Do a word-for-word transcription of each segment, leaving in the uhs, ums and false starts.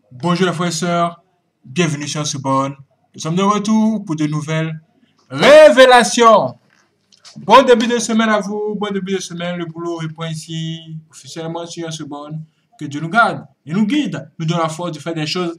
Bonjour les frères et sœurs, bienvenue sur Subonne. Nous sommes de retour pour de nouvelles révélations. Bon début de semaine à vous, bon début de semaine, le boulot reprend ici, officiellement sur Subonne. Que Dieu nous garde et nous guide, nous donne la force de faire des choses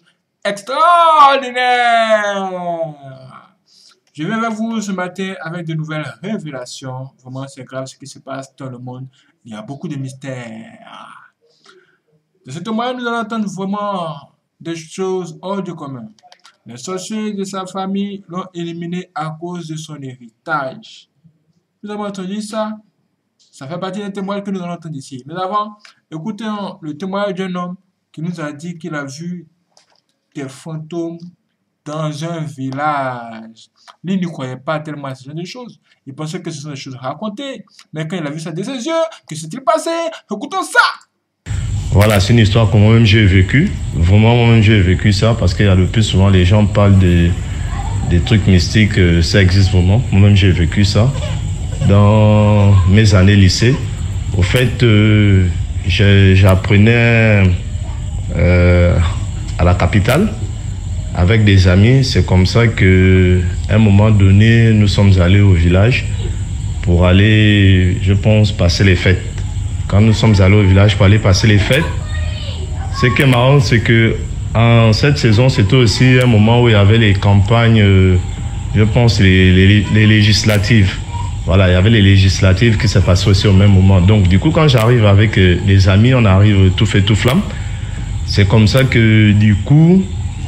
extraordinaires. Je viens vers vous ce matin avec de nouvelles révélations. Vraiment, c'est grave ce qui se passe dans le monde. Il y a beaucoup de mystères. De cette manière, nous allons entendre vraiment des choses hors du commun. Les sorciers de sa famille l'ont éliminé à cause de son héritage. Nous avons entendu ça. Ça fait partie des témoignages que nous allons entendre ici. Mais avant, écoutons le témoignage d'un homme qui nous a dit qu'il a vu des fantômes dans un village. Lui ne croyait pas tellement à ce genre de choses. Il pensait que ce sont des choses racontées. Mais quand il a vu ça de ses yeux, que s'est-il passé? Écoutons ça! Voilà, c'est une histoire que moi-même j'ai vécue. Vraiment, moi-même j'ai vécu ça parce qu'il y a le plus souvent, les gens parlent de, des trucs mystiques, euh, ça existe vraiment. Moi-même j'ai vécu ça dans mes années lycée. Au fait, euh, j'apprenais euh, à la capitale avec des amis. C'est comme ça qu'à un moment donné, nous sommes allés au village pour aller, je pense, passer les fêtes. Quand nous sommes allés au village pour aller passer les fêtes, ce qui est marrant, c'est que en cette saison, c'était aussi un moment où il y avait les campagnes, euh, je pense, les, les, les législatives. Voilà, il y avait les législatives qui se passaient aussi au même moment. Donc, du coup, quand j'arrive avec euh, les amis, on arrive tout fait, tout flamme. C'est comme ça que, du coup,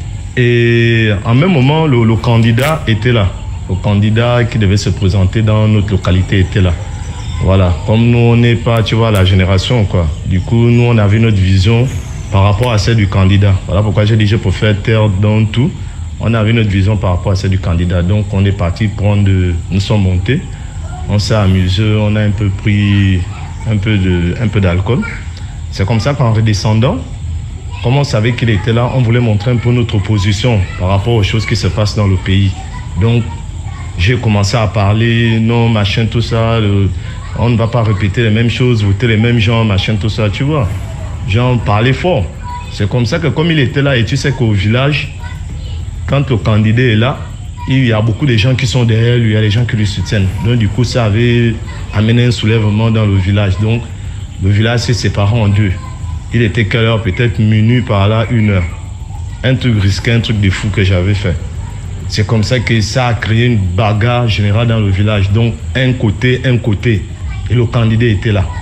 et en même moment, le, le candidat était là. Le candidat qui devait se présenter dans notre localité était là. Voilà, comme nous, on n'est pas, tu vois, la génération, quoi. Du coup, nous, on avait notre vision par rapport à celle du candidat. Voilà pourquoi j'ai dit, je préfère taire dans tout. On avait notre vision par rapport à celle du candidat. Donc, on est parti prendre, nous sommes montés. On s'est amusé, on a un peu pris un peu de, un peu d'alcool. C'est comme ça qu'en redescendant, comme on savait qu'il était là, on voulait montrer un peu notre position par rapport aux choses qui se passent dans le pays. Donc, j'ai commencé à parler, non, machin, tout ça, le, on ne va pas répéter les mêmes choses, voter les mêmes gens, machin, tout ça, tu vois. J'en parlais fort. C'est comme ça que comme il était là, et tu sais qu'au village, quand le candidat est là, il y a beaucoup de gens qui sont derrière lui, il y a des gens qui lui soutiennent. Donc du coup, ça avait amené un soulèvement dans le village. Donc le village s'est séparé en deux. Il était quelle heure? Peut-être minuit par là, une heure. Un truc risqué, un truc de fou que j'avais fait. C'est comme ça que ça a créé une bagarre générale dans le village. Donc un côté, un côté. Et le candidat était là.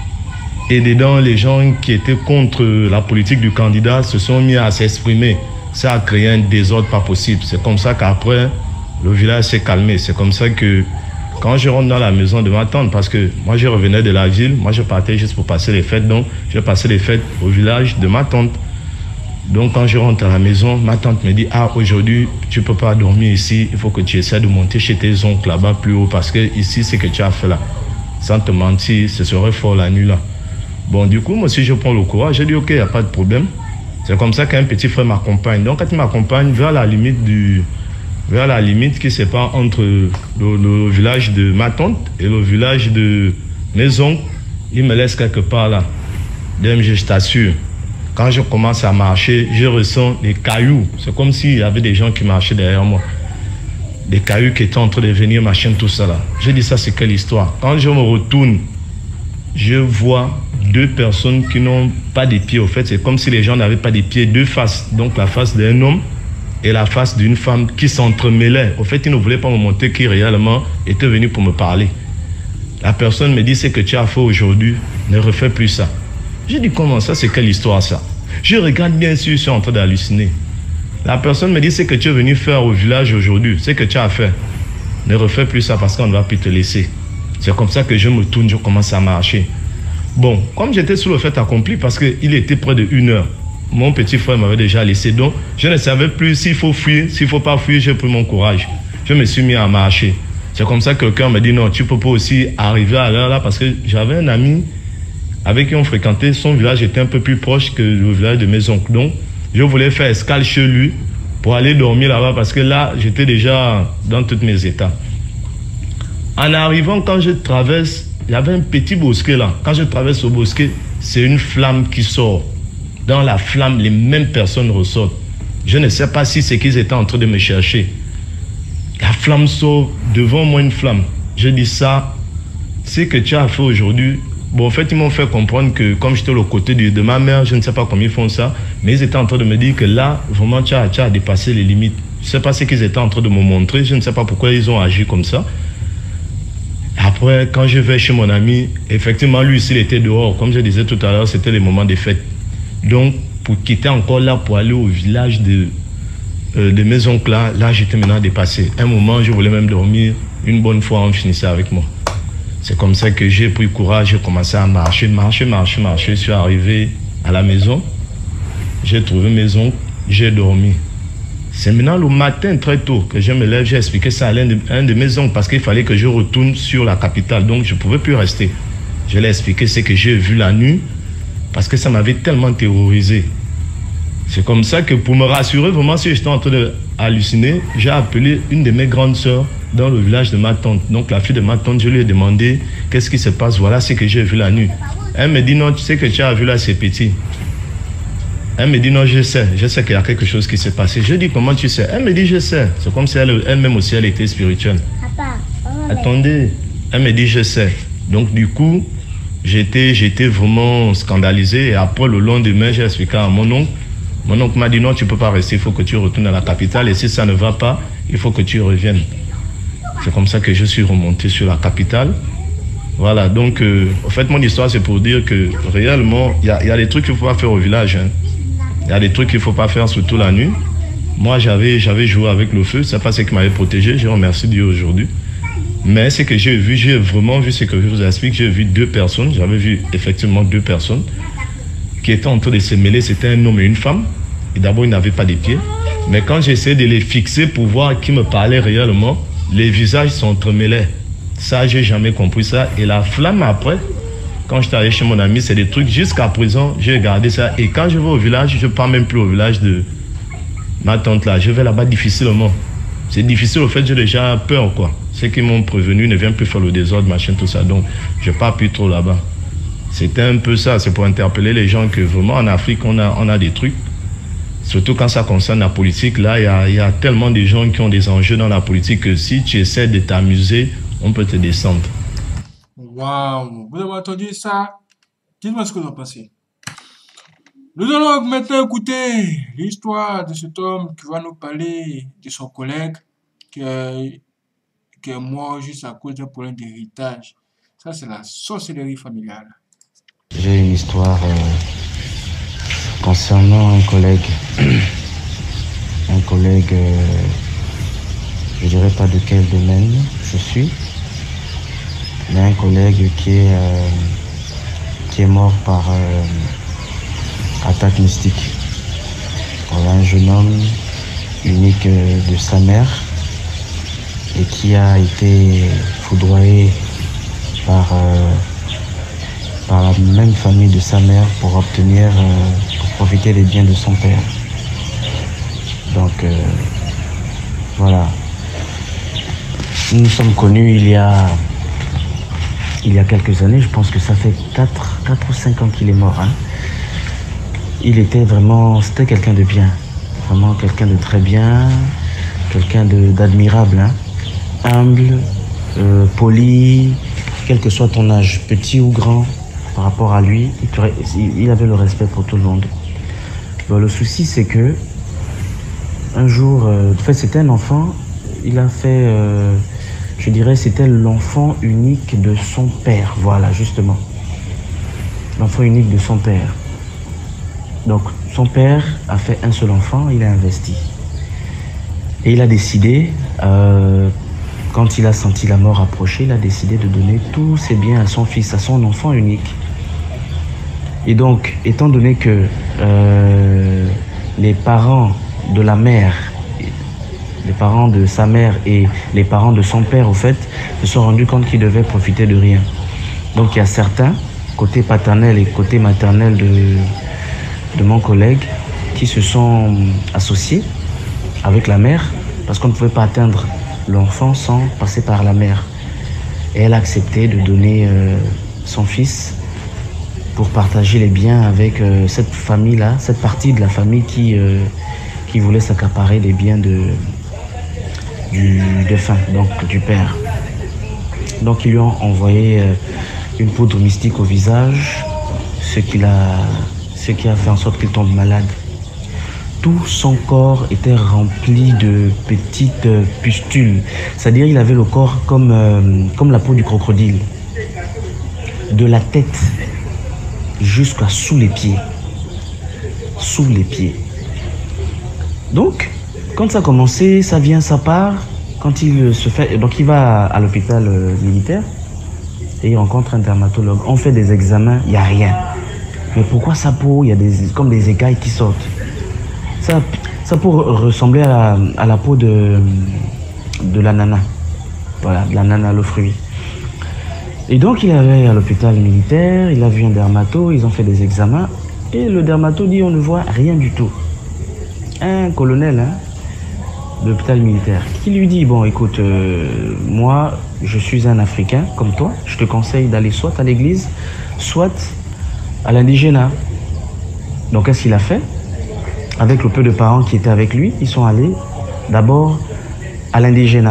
Et dedans, les gens qui étaient contre la politique du candidat se sont mis à s'exprimer. Ça a créé un désordre pas possible. C'est comme ça qu'après, le village s'est calmé. C'est comme ça que quand je rentre dans la maison de ma tante, parce que moi je revenais de la ville, moi je partais juste pour passer les fêtes. Donc je passais les fêtes au village de ma tante. Donc quand je rentre à la maison, ma tante me dit, ah, aujourd'hui tu ne peux pas dormir ici, il faut que tu essaies de monter chez tes oncles là-bas plus haut, parce que ici c'est que tu as fait là. Sans te mentir, ce serait fort la nuit là. Bon, du coup, moi aussi, je prends le courage. J'ai dit, ok, il n'y a pas de problème. C'est comme ça qu'un petit frère m'accompagne. Donc, quand il m'accompagne vers la limite du, vers la limite qui sépare entre le, le village de ma tante et le village de mes oncles, il me laisse quelque part là. Donc, je t'assure, quand je commence à marcher, je ressens des cailloux. C'est comme s'il y avait des gens qui marchaient derrière moi. Des cailloux qui étaient en train de venir, machin, tout ça là. J'ai dit, ça c'est quelle histoire? Quand je me retourne, je vois deux personnes qui n'ont pas de pieds. Au fait, c'est comme si les gens n'avaient pas de pieds, deux faces. Donc la face d'un homme et la face d'une femme qui s'entremêlaient. Au fait, ils ne voulaient pas me montrer qui réellement était venu pour me parler. La personne me dit, c'est que tu as fait aujourd'hui, ne refais plus ça. J'ai dit, comment ça, c'est quelle histoire ça? Je regarde bien sûr, je suis en train d'halluciner. La personne me dit, c'est que tu es venu faire au village aujourd'hui, c'est que tu as fait. Ne refais plus ça parce qu'on ne va plus te laisser. C'est comme ça que je me tourne, je commence à marcher. Bon, comme j'étais sous le fait accompli, parce qu'il était près de une heure, mon petit frère m'avait déjà laissé. Donc, je ne savais plus s'il faut fuir, s'il ne faut pas fuir, j'ai pris mon courage. Je me suis mis à marcher. C'est comme ça que quelqu'un me dit, non, tu ne peux pas aussi arriver à l'heure là, parce que j'avais un ami avec qui on fréquentait, son village était un peu plus proche que le village de mes oncles. Donc, je voulais faire escale chez lui pour aller dormir là-bas parce que là, j'étais déjà dans tous mes états. En arrivant, quand je traverse, il y avait un petit bosquet là. Quand je traverse ce bosquet, c'est une flamme qui sort. dans la flamme, les mêmes personnes ressortent. Je ne sais pas si c'est qu'ils étaient en train de me chercher. La flamme sort devant moi, une flamme. Je dis ça, ce que tu as fait aujourd'hui. Bon, en fait, ils m'ont fait comprendre que comme j'étais au côté de, de ma mère, je ne sais pas comment ils font ça, mais ils étaient en train de me dire que là, vraiment, tu as, tu as dépassé les limites. Je ne sais pas ce qu'ils étaient en train de me montrer, je ne sais pas pourquoi ils ont agi comme ça. Après, quand je vais chez mon ami, effectivement, lui, s'il était dehors, comme je disais tout à l'heure, c'était les moments des fêtes. Donc, pour quitter encore là, pour aller au village de, euh, de mes oncles là, là, j'étais maintenant dépassé. Un moment, je voulais même dormir. Une bonne fois, on finissait avec moi. C'est comme ça que j'ai pris courage, j'ai commencé à marcher, marcher, marcher, marcher. Je suis arrivé à la maison, j'ai trouvé mes oncles, j'ai dormi. C'est maintenant le matin très tôt que je me lève, j'ai expliqué ça à l'un de, un de mes oncles parce qu'il fallait que je retourne sur la capitale, donc je ne pouvais plus rester. Je l'ai expliqué ce que j'ai vu la nuit parce que ça m'avait tellement terrorisé. C'est comme ça que pour me rassurer vraiment si j'étais en train d'halluciner, j'ai appelé une de mes grandes sœurs dans le village de ma tante. Donc la fille de ma tante, je lui ai demandé qu'est-ce qui se passe, voilà ce que j'ai vu la nuit. Elle me dit non, tu sais que tu as vu là, c'est petit. Elle me dit non, je sais, je sais qu'il y a quelque chose qui s'est passé. Je dis comment tu sais? Elle me dit je sais. C'est comme si elle, elle-même aussi elle était spirituelle. Papa, attendez, elle me dit je sais. Donc du coup, j'étais, j'étais vraiment scandalisé et après le lendemain, j'ai expliqué à mon oncle. Mon oncle m'a dit non, tu ne peux pas rester, il faut que tu retournes à la capitale et si ça ne va pas, il faut que tu reviennes. C'est comme ça que je suis remonté sur la capitale. Voilà, donc euh, en fait mon histoire c'est pour dire que réellement, il y a, y a des trucs qu'il ne faut pas faire au village. Hein. Il y a des trucs qu'il ne faut pas faire surtout la nuit. Moi, j'avais, j'avais joué avec le feu. Ce n'est pas ce qui m'avait protégé. Je remercie Dieu aujourd'hui. Mais ce que j'ai vu, j'ai vraiment vu ce que je vous explique. J'ai vu deux personnes. J'avais vu effectivement deux personnes qui étaient en train de se mêler. C'était un homme et une femme. Et d'abord, ils n'avaient pas de pieds. Mais quand j'essayais de les fixer pour voir qui me parlait réellement, les visages s'entremêlaient. Ça, j'ai jamais compris ça. Et la flamme après... Quand j'étais allé chez mon ami, c'est des trucs, jusqu'à présent, j'ai gardé ça. Et quand je vais au village, je ne pars même plus au village de ma tante là. Je vais là-bas difficilement. C'est difficile, au fait, j'ai déjà peur, quoi. Ceux qui m'ont prévenu ne viennent plus faire le désordre, machin, tout ça. Donc, je ne pars plus trop là-bas. C'était un peu ça, c'est pour interpeller les gens que vraiment en Afrique, on a, on a des trucs. Surtout quand ça concerne la politique, là, il y a, y a tellement de gens qui ont des enjeux dans la politique que si tu essaies de t'amuser, on peut te descendre. Waouh, vous avez entendu ça? Dites-moi ce que vous en pensez. Nous allons maintenant écouter l'histoire de cet homme qui va nous parler de son collègue qui est, qui est mort juste à cause d'un problème d'héritage. Ça, c'est la sorcellerie familiale. J'ai une histoire euh, concernant un collègue. un collègue, euh, je ne dirais pas de quel domaine je suis. Mais un collègue qui est, euh, qui est mort par euh, attaque mystique. Voilà, un jeune homme unique euh, de sa mère et qui a été foudroyé par, euh, par la même famille de sa mère pour obtenir, euh, pour profiter des biens de son père. Donc euh, voilà. Nous nous sommes connus il y a Il y a quelques années, je pense que ça fait quatre ou cinq ans qu'il est mort. Hein. Il était vraiment, c'était quelqu'un de bien, vraiment quelqu'un de très bien, quelqu'un d'admirable, hein. Humble, euh, poli, quel que soit ton âge, petit ou grand, par rapport à lui, il, il avait le respect pour tout le monde. Bon, le souci, c'est que un jour, euh, en fait, c'était un enfant, il a fait... Euh, Je dirais c'était l'enfant unique de son père, voilà, justement. L'enfant unique de son père. Donc, son père a fait un seul enfant, il a investi. Et il a décidé, euh, quand il a senti la mort approcher, il a décidé de donner tous ses biens à son fils, à son enfant unique. Et donc, étant donné que euh, les parents de la mère, les parents de sa mère et les parents de son père, au fait, se sont rendus compte qu'ils devaient profiter de rien. Donc il y a certains, côté paternel et côté maternel de, de mon collègue, qui se sont associés avec la mère, parce qu'on ne pouvait pas atteindre l'enfant sans passer par la mère. Et elle a accepté de donner euh, son fils pour partager les biens avec euh, cette famille-là, cette partie de la famille qui, euh, qui voulait s'accaparer les biens de, du défunt, donc du père. Donc ils lui ont envoyé euh, une poudre mystique au visage, ce qui, a, ce qui a fait en sorte qu'il tombe malade. Tout son corps était rempli de petites euh, pustules, c'est-à-dire il avait le corps comme, euh, comme la peau du crocodile, de la tête jusqu'à sous les pieds, sous les pieds. Donc, quand ça a commencé, ça vient, ça part. Quand il se fait, donc il va à, à l'hôpital euh, militaire et il rencontre un dermatologue. On fait des examens, il n'y a rien. Mais pourquoi sa peau, il y a des, comme des écailles qui sortent? Ça, ça peau ressemblait à, à la peau de, de l'ananas. Voilà, de l'ananas, le fruit. Et donc il avait à l'hôpital militaire, il a vu un dermato, ils ont fait des examens et le dermato dit on ne voit rien du tout. Un colonel hein, de l'hôpital militaire qui lui dit bon écoute, euh, moi je suis un Africain comme toi, je te conseille d'aller soit à l'église, soit à l'indigénat. Donc qu'est-ce qu'il a fait? Avec le peu de parents qui étaient avec lui, ils sont allés d'abord à l'indigénat.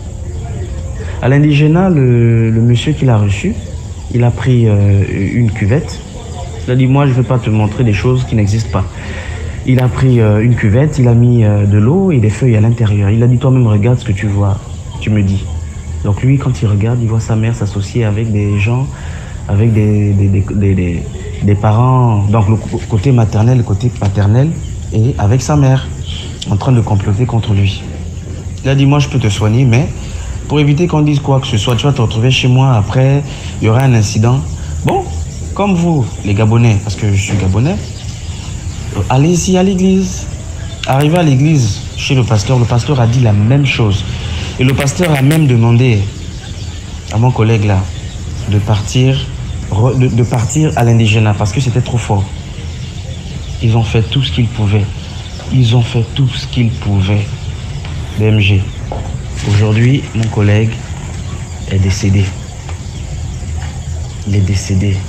À l'indigénat, le, le monsieur qui l'a reçu, il a pris euh, une cuvette. Il a dit, moi, je ne vais pas te montrer des choses qui n'existent pas. Il a pris euh, une cuvette, il a mis euh, de l'eau et des feuilles à l'intérieur. Il a dit, toi-même, regarde ce que tu vois, tu me dis. Donc lui, quand il regarde, il voit sa mère s'associer avec des gens, avec des, des, des, des, des, des parents, donc le côté maternel, le côté paternel, et avec sa mère, en train de comploter contre lui. Il a dit, moi, je peux te soigner, mais... pour éviter qu'on dise quoi que ce soit, tu vas te retrouver chez moi, après, il y aura un incident. Bon, comme vous, les Gabonais, parce que je suis Gabonais, allez ici à l'église. Arrivé à l'église, chez le pasteur, le pasteur a dit la même chose. Et le pasteur a même demandé à mon collègue là, de partir, de, de partir à l'indigénat, parce que c'était trop fort. Ils ont fait tout ce qu'ils pouvaient. Ils ont fait tout ce qu'ils pouvaient. B M G. Aujourd'hui, mon collègue est décédé. Il est décédé.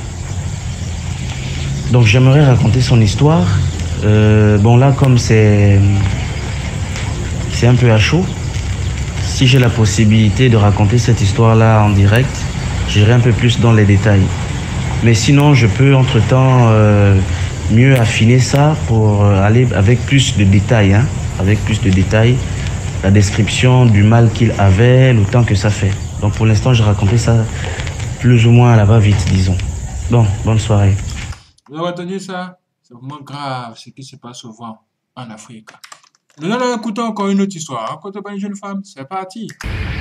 Donc j'aimerais raconter son histoire. Euh, bon là, comme c'est c'est un peu à chaud, si j'ai la possibilité de raconter cette histoire-là en direct, j'irai un peu plus dans les détails. Mais sinon, je peux entre-temps euh, mieux affiner ça pour aller avec plus de détails, hein, avec plus de détails. La description du mal qu'il avait, le temps que ça fait. Donc pour l'instant, j'ai raconté ça plus ou moins à la va-vite, disons. Bon, bonne soirée. Vous avez entendu ça? C'est vraiment grave ce qui se passe souvent en Afrique. Nous allons écouter encore une autre histoire. Racontez pas une jeune femme, c'est parti.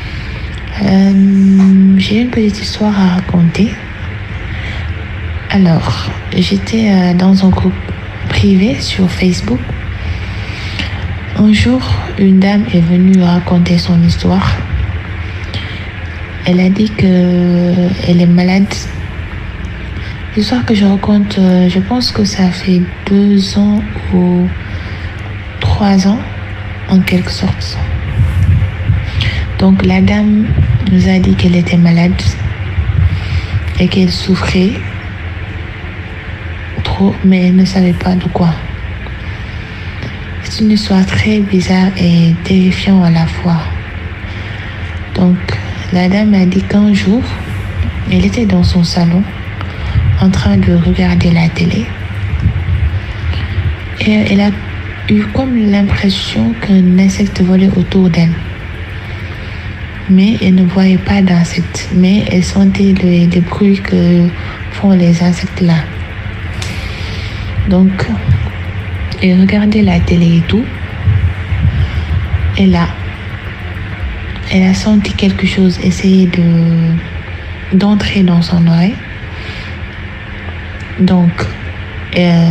Euh, j'ai une petite histoire à raconter. Alors, j'étais euh, dans un groupe privé sur Facebook. Un jour, une dame est venue raconter son histoire. Elle a dit qu'elle est malade. L'histoire que je raconte, je pense que ça fait deux ans ou trois ans, en quelque sorte. Donc la dame nous a dit qu'elle était malade et qu'elle souffrait trop, mais elle ne savait pas de quoi. C'est une histoire très bizarre et terrifiante à la fois. Donc, la dame a dit qu'un jour, elle était dans son salon en train de regarder la télé. Et elle a eu comme l'impression qu'un insecte volait autour d'elle. Mais elle ne voyait pas d'insectes. Mais elle sentait les, les bruits que font les insectes là. Donc, et regardait la télé et tout. Et là, elle a senti quelque chose essayer de d'entrer dans son oreille. Donc, euh,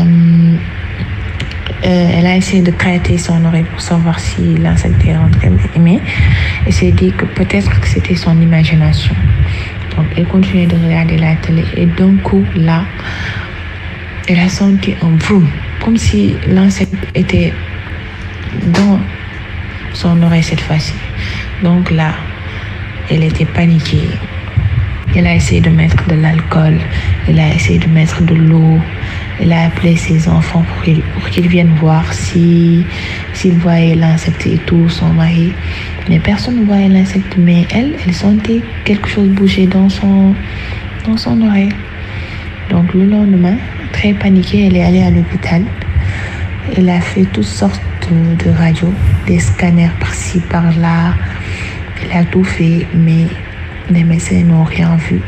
euh, elle a essayé de gratter son oreille pour savoir si l'insecte est rentré. Mais elle s'est dit que peut-être que c'était son imagination. Donc, elle continuait de regarder la télé. Et d'un coup, là, elle a senti un vroom. Comme si l'insecte était dans son oreille cette fois-ci. Donc là, elle était paniquée. Il a essayé de mettre de l'alcool, il a essayé de mettre de l'eau, il a appelé ses enfants pour qu'ils, pour qu'ils viennent voir si, s'ils voyaient l'insecte et tout, son mari. Mais personne ne voyait l'insecte, mais elle, elle sentait quelque chose bouger dans son, dans son oreille. Donc le lendemain, très paniquée, elle est allée à l'hôpital. Elle a fait toutes sortes de, de radios, des scanners par-ci, par-là. Elle a tout fait, mais les médecins n'ont rien vu.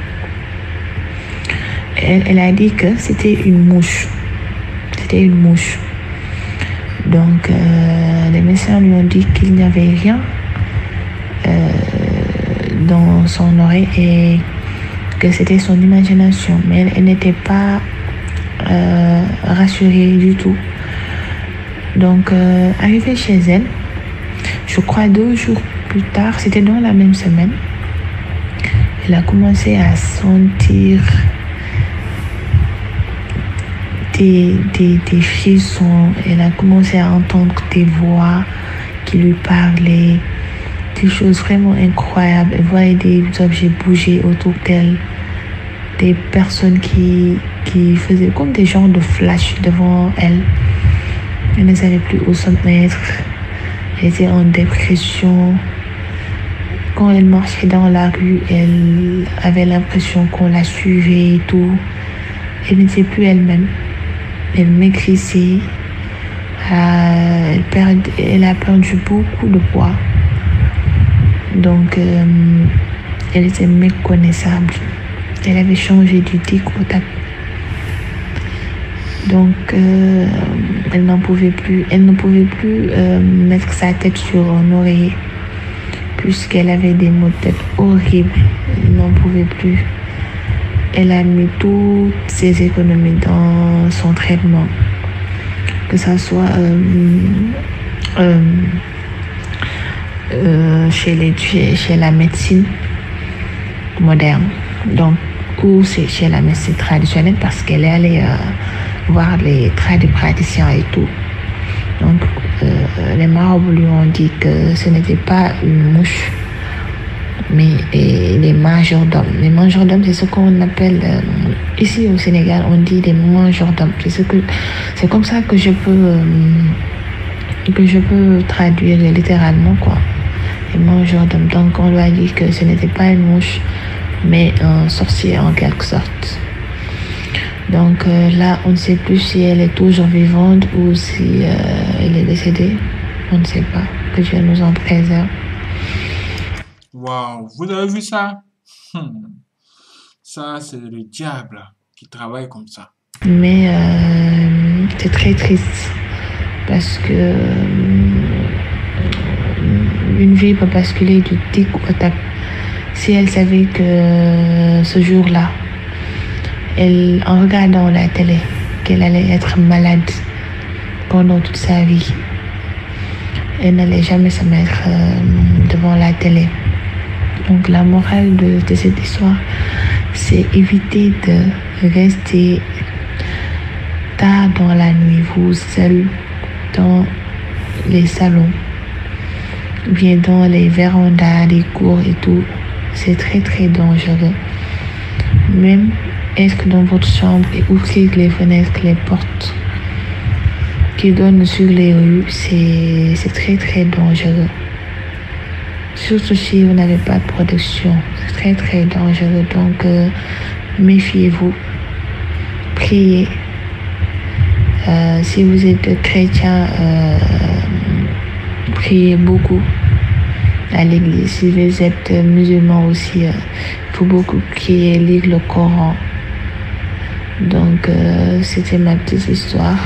Elle, elle a dit que c'était une mouche. C'était une mouche. Donc, euh, les médecins lui ont dit qu'il n'y avait rien euh, dans son oreille et que c'était son imagination. Mais elle, elle n'était pas euh, rassurée du tout. Donc, euh, arrivée chez elle, je crois deux jours plus tard, c'était dans la même semaine, elle a commencé à sentir des, des, des frissons. Elle a commencé à entendre des voix qui lui parlaient, des choses vraiment incroyables. Elle voyait des objets bouger autour d'elle, des personnes qui, qui faisaient comme des genres de flash devant elle. Elle ne savait plus où se mettre. Elle était en dépression. Quand elle marchait dans la rue, elle avait l'impression qu'on la suivait et tout. Elle n'était plus elle-même. Elle maigrissait. Euh, elle, perd, elle a perdu beaucoup de poids. Donc, euh, elle était méconnaissable. Elle avait changé du tic au tac. Donc, euh, elle n'en pouvait plus. Elle ne pouvait plus euh, mettre sa tête sur un oreiller, puisqu'elle avait des maux de tête horribles. Elle n'en pouvait plus. Elle a mis toutes ses économies dans son traitement, que ça soit euh, euh, euh, chez, les, chez, chez la médecine moderne, donc, ou c'est chez la médecine traditionnelle, parce qu'elle est allée euh, voir les tradipraticiens et tout. Donc, euh, les marabouts lui ont dit que ce n'était pas une mouche, mais et les majordomes. Les majordomes, c'est ce qu'on appelle, euh, ici au Sénégal, on dit des majordomes. C'est, ce que, c'est comme ça que je peux, euh, que je peux traduire littéralement, quoi. Les majordomes. Donc, on lui a dit que ce n'était pas une mouche, mais un sorcier en quelque sorte. Donc euh, là, on ne sait plus si elle est toujours vivante ou si euh, elle est décédée. On ne sait pas. Que Dieu nous en préserve. Waouh, vous avez vu ça? Hmm. Ça, c'est le diable qui travaille comme ça. Mais euh, c'est très triste parce que euh, une vie peut basculer du tic au tac. Si elle savait que ce jour-là, elle, en regardant la télé, qu'elle allait être malade pendant toute sa vie, elle n'allait jamais se mettre euh, devant la télé. Donc la morale de, de cette histoire, c'est éviter de rester tard dans la nuit, vous seul, dans les salons, bien dans les vérandas, les cours et tout. C'est très très dangereux. Même être dans votre chambre et ouvrir les fenêtres, les portes qui donnent sur les rues, c'est, c'est très très dangereux. Surtout si vous n'avez pas de protection, c'est très très dangereux. Donc euh, méfiez-vous, priez. Euh, si vous êtes chrétien, euh, priez beaucoup à l'église. Si vous êtes musulman aussi, euh, il faut beaucoup prier, lire le Coran. Donc, euh, c'était ma petite histoire.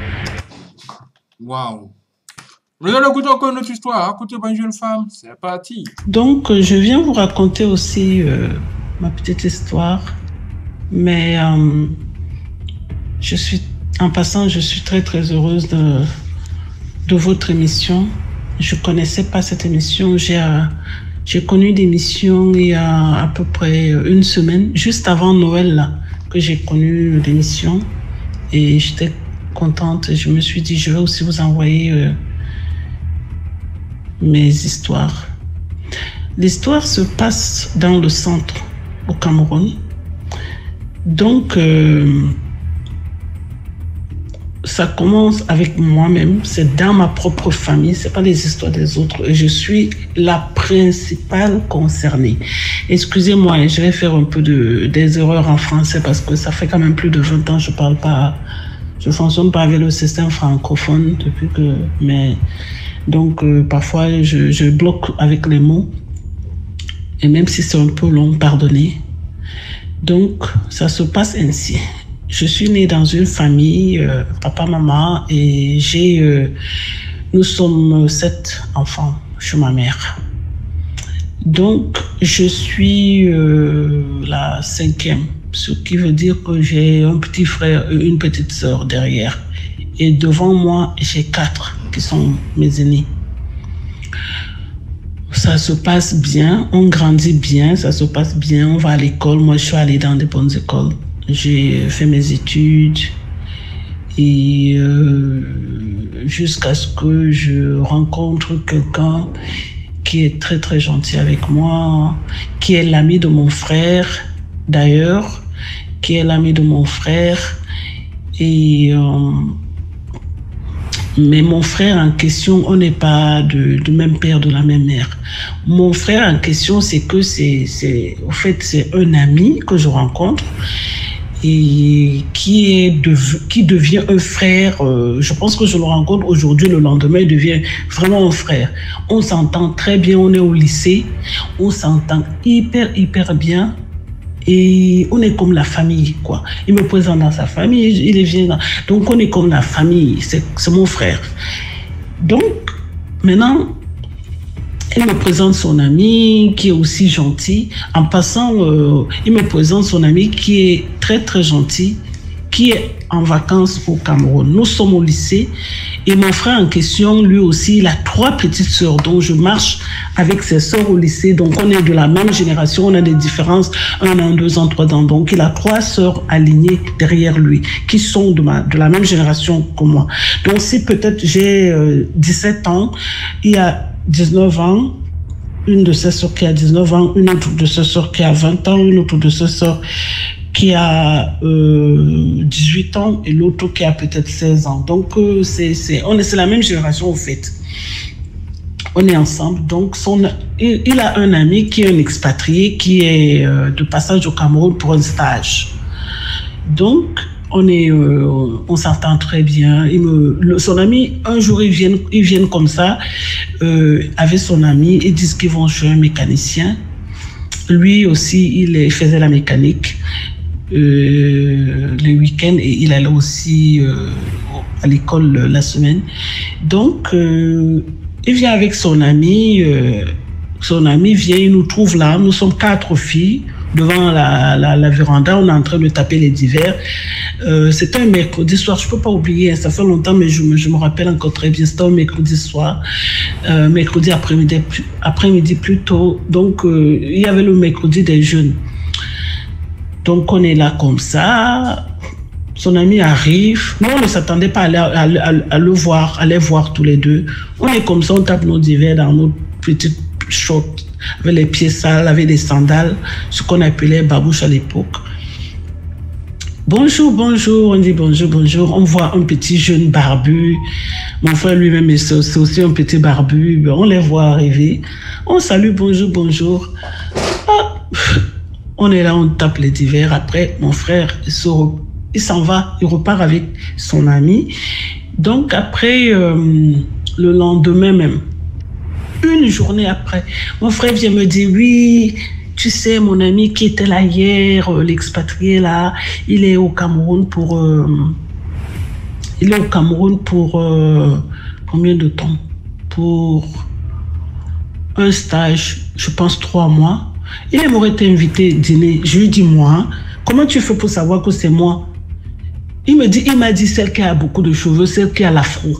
Waouh. Nous allons écouter encore une autre histoire. Racontez par une jeune femme. C'est parti. Donc, je viens vous raconter aussi euh, ma petite histoire. Mais euh, je suis, en passant, je suis très très heureuse de, de votre émission. Je ne connaissais pas cette émission. J'ai, euh, j'ai connu l'émission il y a à peu près une semaine, juste avant Noël, là, que j'ai connu l'émission. Et j'étais contente. Je me suis dit, je vais aussi vous envoyer euh, mes histoires. L'histoire se passe dans le centre au Cameroun. Donc, euh, ça commence avec moi-même, c'est dans ma propre famille, c'est pas les histoires des autres. Je suis la principale concernée. Excusez-moi, je vais faire un peu de, des erreurs en français parce que ça fait quand même plus de vingt ans que je parle pas, je fonctionne pas avec le système francophone depuis que, mais donc euh, parfois je, je bloque avec les mots et même si c'est un peu long, pardonnez. Donc ça se passe ainsi. Je suis née dans une famille, euh, papa, maman, et j'ai, euh, nous sommes sept enfants chez ma mère. Donc, je suis euh, la cinquième, ce qui veut dire que j'ai un petit frère et une petite sœur derrière. Et devant moi, j'ai quatre qui sont mes aînés. Ça se passe bien, on grandit bien, ça se passe bien, on va à l'école. Moi, je suis allée dans des bonnes écoles. J'ai fait mes études et euh, jusqu'à ce que je rencontre quelqu'un qui est très très gentil avec moi, qui est l'ami de mon frère d'ailleurs, qui est l'ami de mon frère. Et euh, mais mon frère en question, on n'est pas de, du même père, de la même mère. Mon frère en question, c'est que c'est, c'est, en fait, c'est un ami que je rencontre et qui, est de, qui devient un frère. Euh, je pense que je le rencontre aujourd'hui, le lendemain, il devient vraiment un frère. On s'entend très bien, on est au lycée, on s'entend hyper, hyper bien. Et on est comme la famille, quoi. Il me présente dans sa famille, il vient dans... Donc, on est comme la famille, c'est, c'est mon frère. Donc, maintenant, il me présente son ami qui est aussi gentil. En passant, euh, il me présente son ami qui est très, très gentil, qui est en vacances au Cameroun. Nous sommes au lycée et mon frère en question, lui aussi, il a trois petites sœurs dont je marche avec ses sœurs au lycée. Donc, on est de la même génération, on a des différences, un an, deux ans, trois ans. Donc, il a trois sœurs alignées derrière lui qui sont de, ma, de la même génération que moi. Donc, si peut-être j'ai euh, dix-sept ans, il y a dix-neuf ans, une de ses sœurs qui a dix-neuf ans, une autre de ses sœurs qui a vingt ans, une autre de ses sœurs qui a euh, dix-huit ans et l'autre qui a peut-être seize ans. Donc, euh, c'est, c'est, on est, c'est la même génération au fait. On est ensemble. Donc, son, il, il a un ami qui est un expatrié qui est euh, de passage au Cameroun pour un stage. Donc, on est, euh, on s'entend très bien. Il me, le, son ami, un jour, ils viennent, ils viennent comme ça euh, avec son ami. Ils disent qu'ils vont chez un mécanicien. Lui aussi, il, il faisait la mécanique euh, les week-ends et il allait aussi euh, à l'école la semaine. Donc, euh, il vient avec son ami. Euh, son ami vient, il nous trouve là. Nous sommes quatre filles devant la, la, la véranda. On est en train de taper les divers. Euh, c'était un mercredi soir. Je ne peux pas oublier. Ça fait longtemps, mais je, je me rappelle encore très bien. C'était un mercredi soir. Euh, mercredi après-midi, après-midi plus tôt. Donc, euh, il y avait le mercredi des jeunes. Donc, on est là comme ça. Son ami arrive. Nous, on ne s'attendait pas à, aller, à, à, à le voir, à les voir tous les deux. On est comme ça, on tape nos divers dans nos petites shorts, avec les pieds sales, avec des sandales, ce qu'on appelait babouche à l'époque. Bonjour, bonjour, on dit bonjour, bonjour. On voit un petit jeune barbu. Mon frère lui-même, c'est aussi un petit barbu. On les voit arriver. On salue, bonjour, bonjour. Ah, on est là, on tape les divers. Après, mon frère, il, se, il s'en va, il repart avec son ami. Donc, après, euh, le lendemain même, une journée après, mon frère vient me dire, oui, tu sais, mon ami qui était là hier, euh, l'expatrié là, il est au Cameroun pour... Euh, il est au Cameroun pour... Euh, combien de temps? Pour un stage, je pense trois mois. Il aimerait t'inviter dîner. Je lui dis, moi, comment tu fais pour savoir que c'est moi? Il me dit, il m'a dit, celle qui a beaucoup de cheveux, celle qui a l'afro.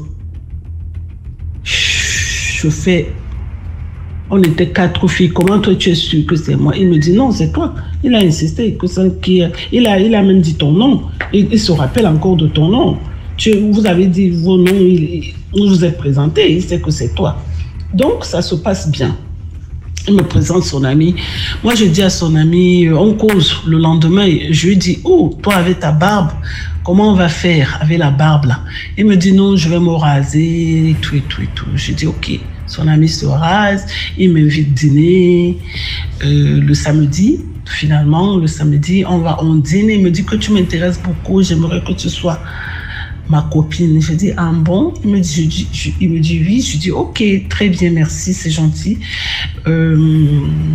Je fais... On était quatre filles. Comment toi tu es sûr que c'est moi? Il me dit non, c'est toi. Il a insisté que celle qui, il a, il a même dit ton nom. Il, il se rappelle encore de ton nom. Tu, vous avez dit vos noms. Il, il vous êtes présenté. Il sait que c'est toi. Donc ça se passe bien. Il me présente son ami. Moi, je dis à son ami, on cause le lendemain. Je lui dis, oh, toi avec ta barbe, comment on va faire avec la barbe là? Il me dit, non, je vais me raser, et tout, et tout, et tout. Je dis, ok. Son ami se rase, il m'invite dîner euh, le samedi. Finalement, le samedi, on va on dîne. Il me dit que tu m'intéresses beaucoup, j'aimerais que tu sois ma copine. Je dis, ah bon? Il me dit, je dis, je, il me dit oui. Je dis, ok, très bien, merci, c'est gentil. Euh,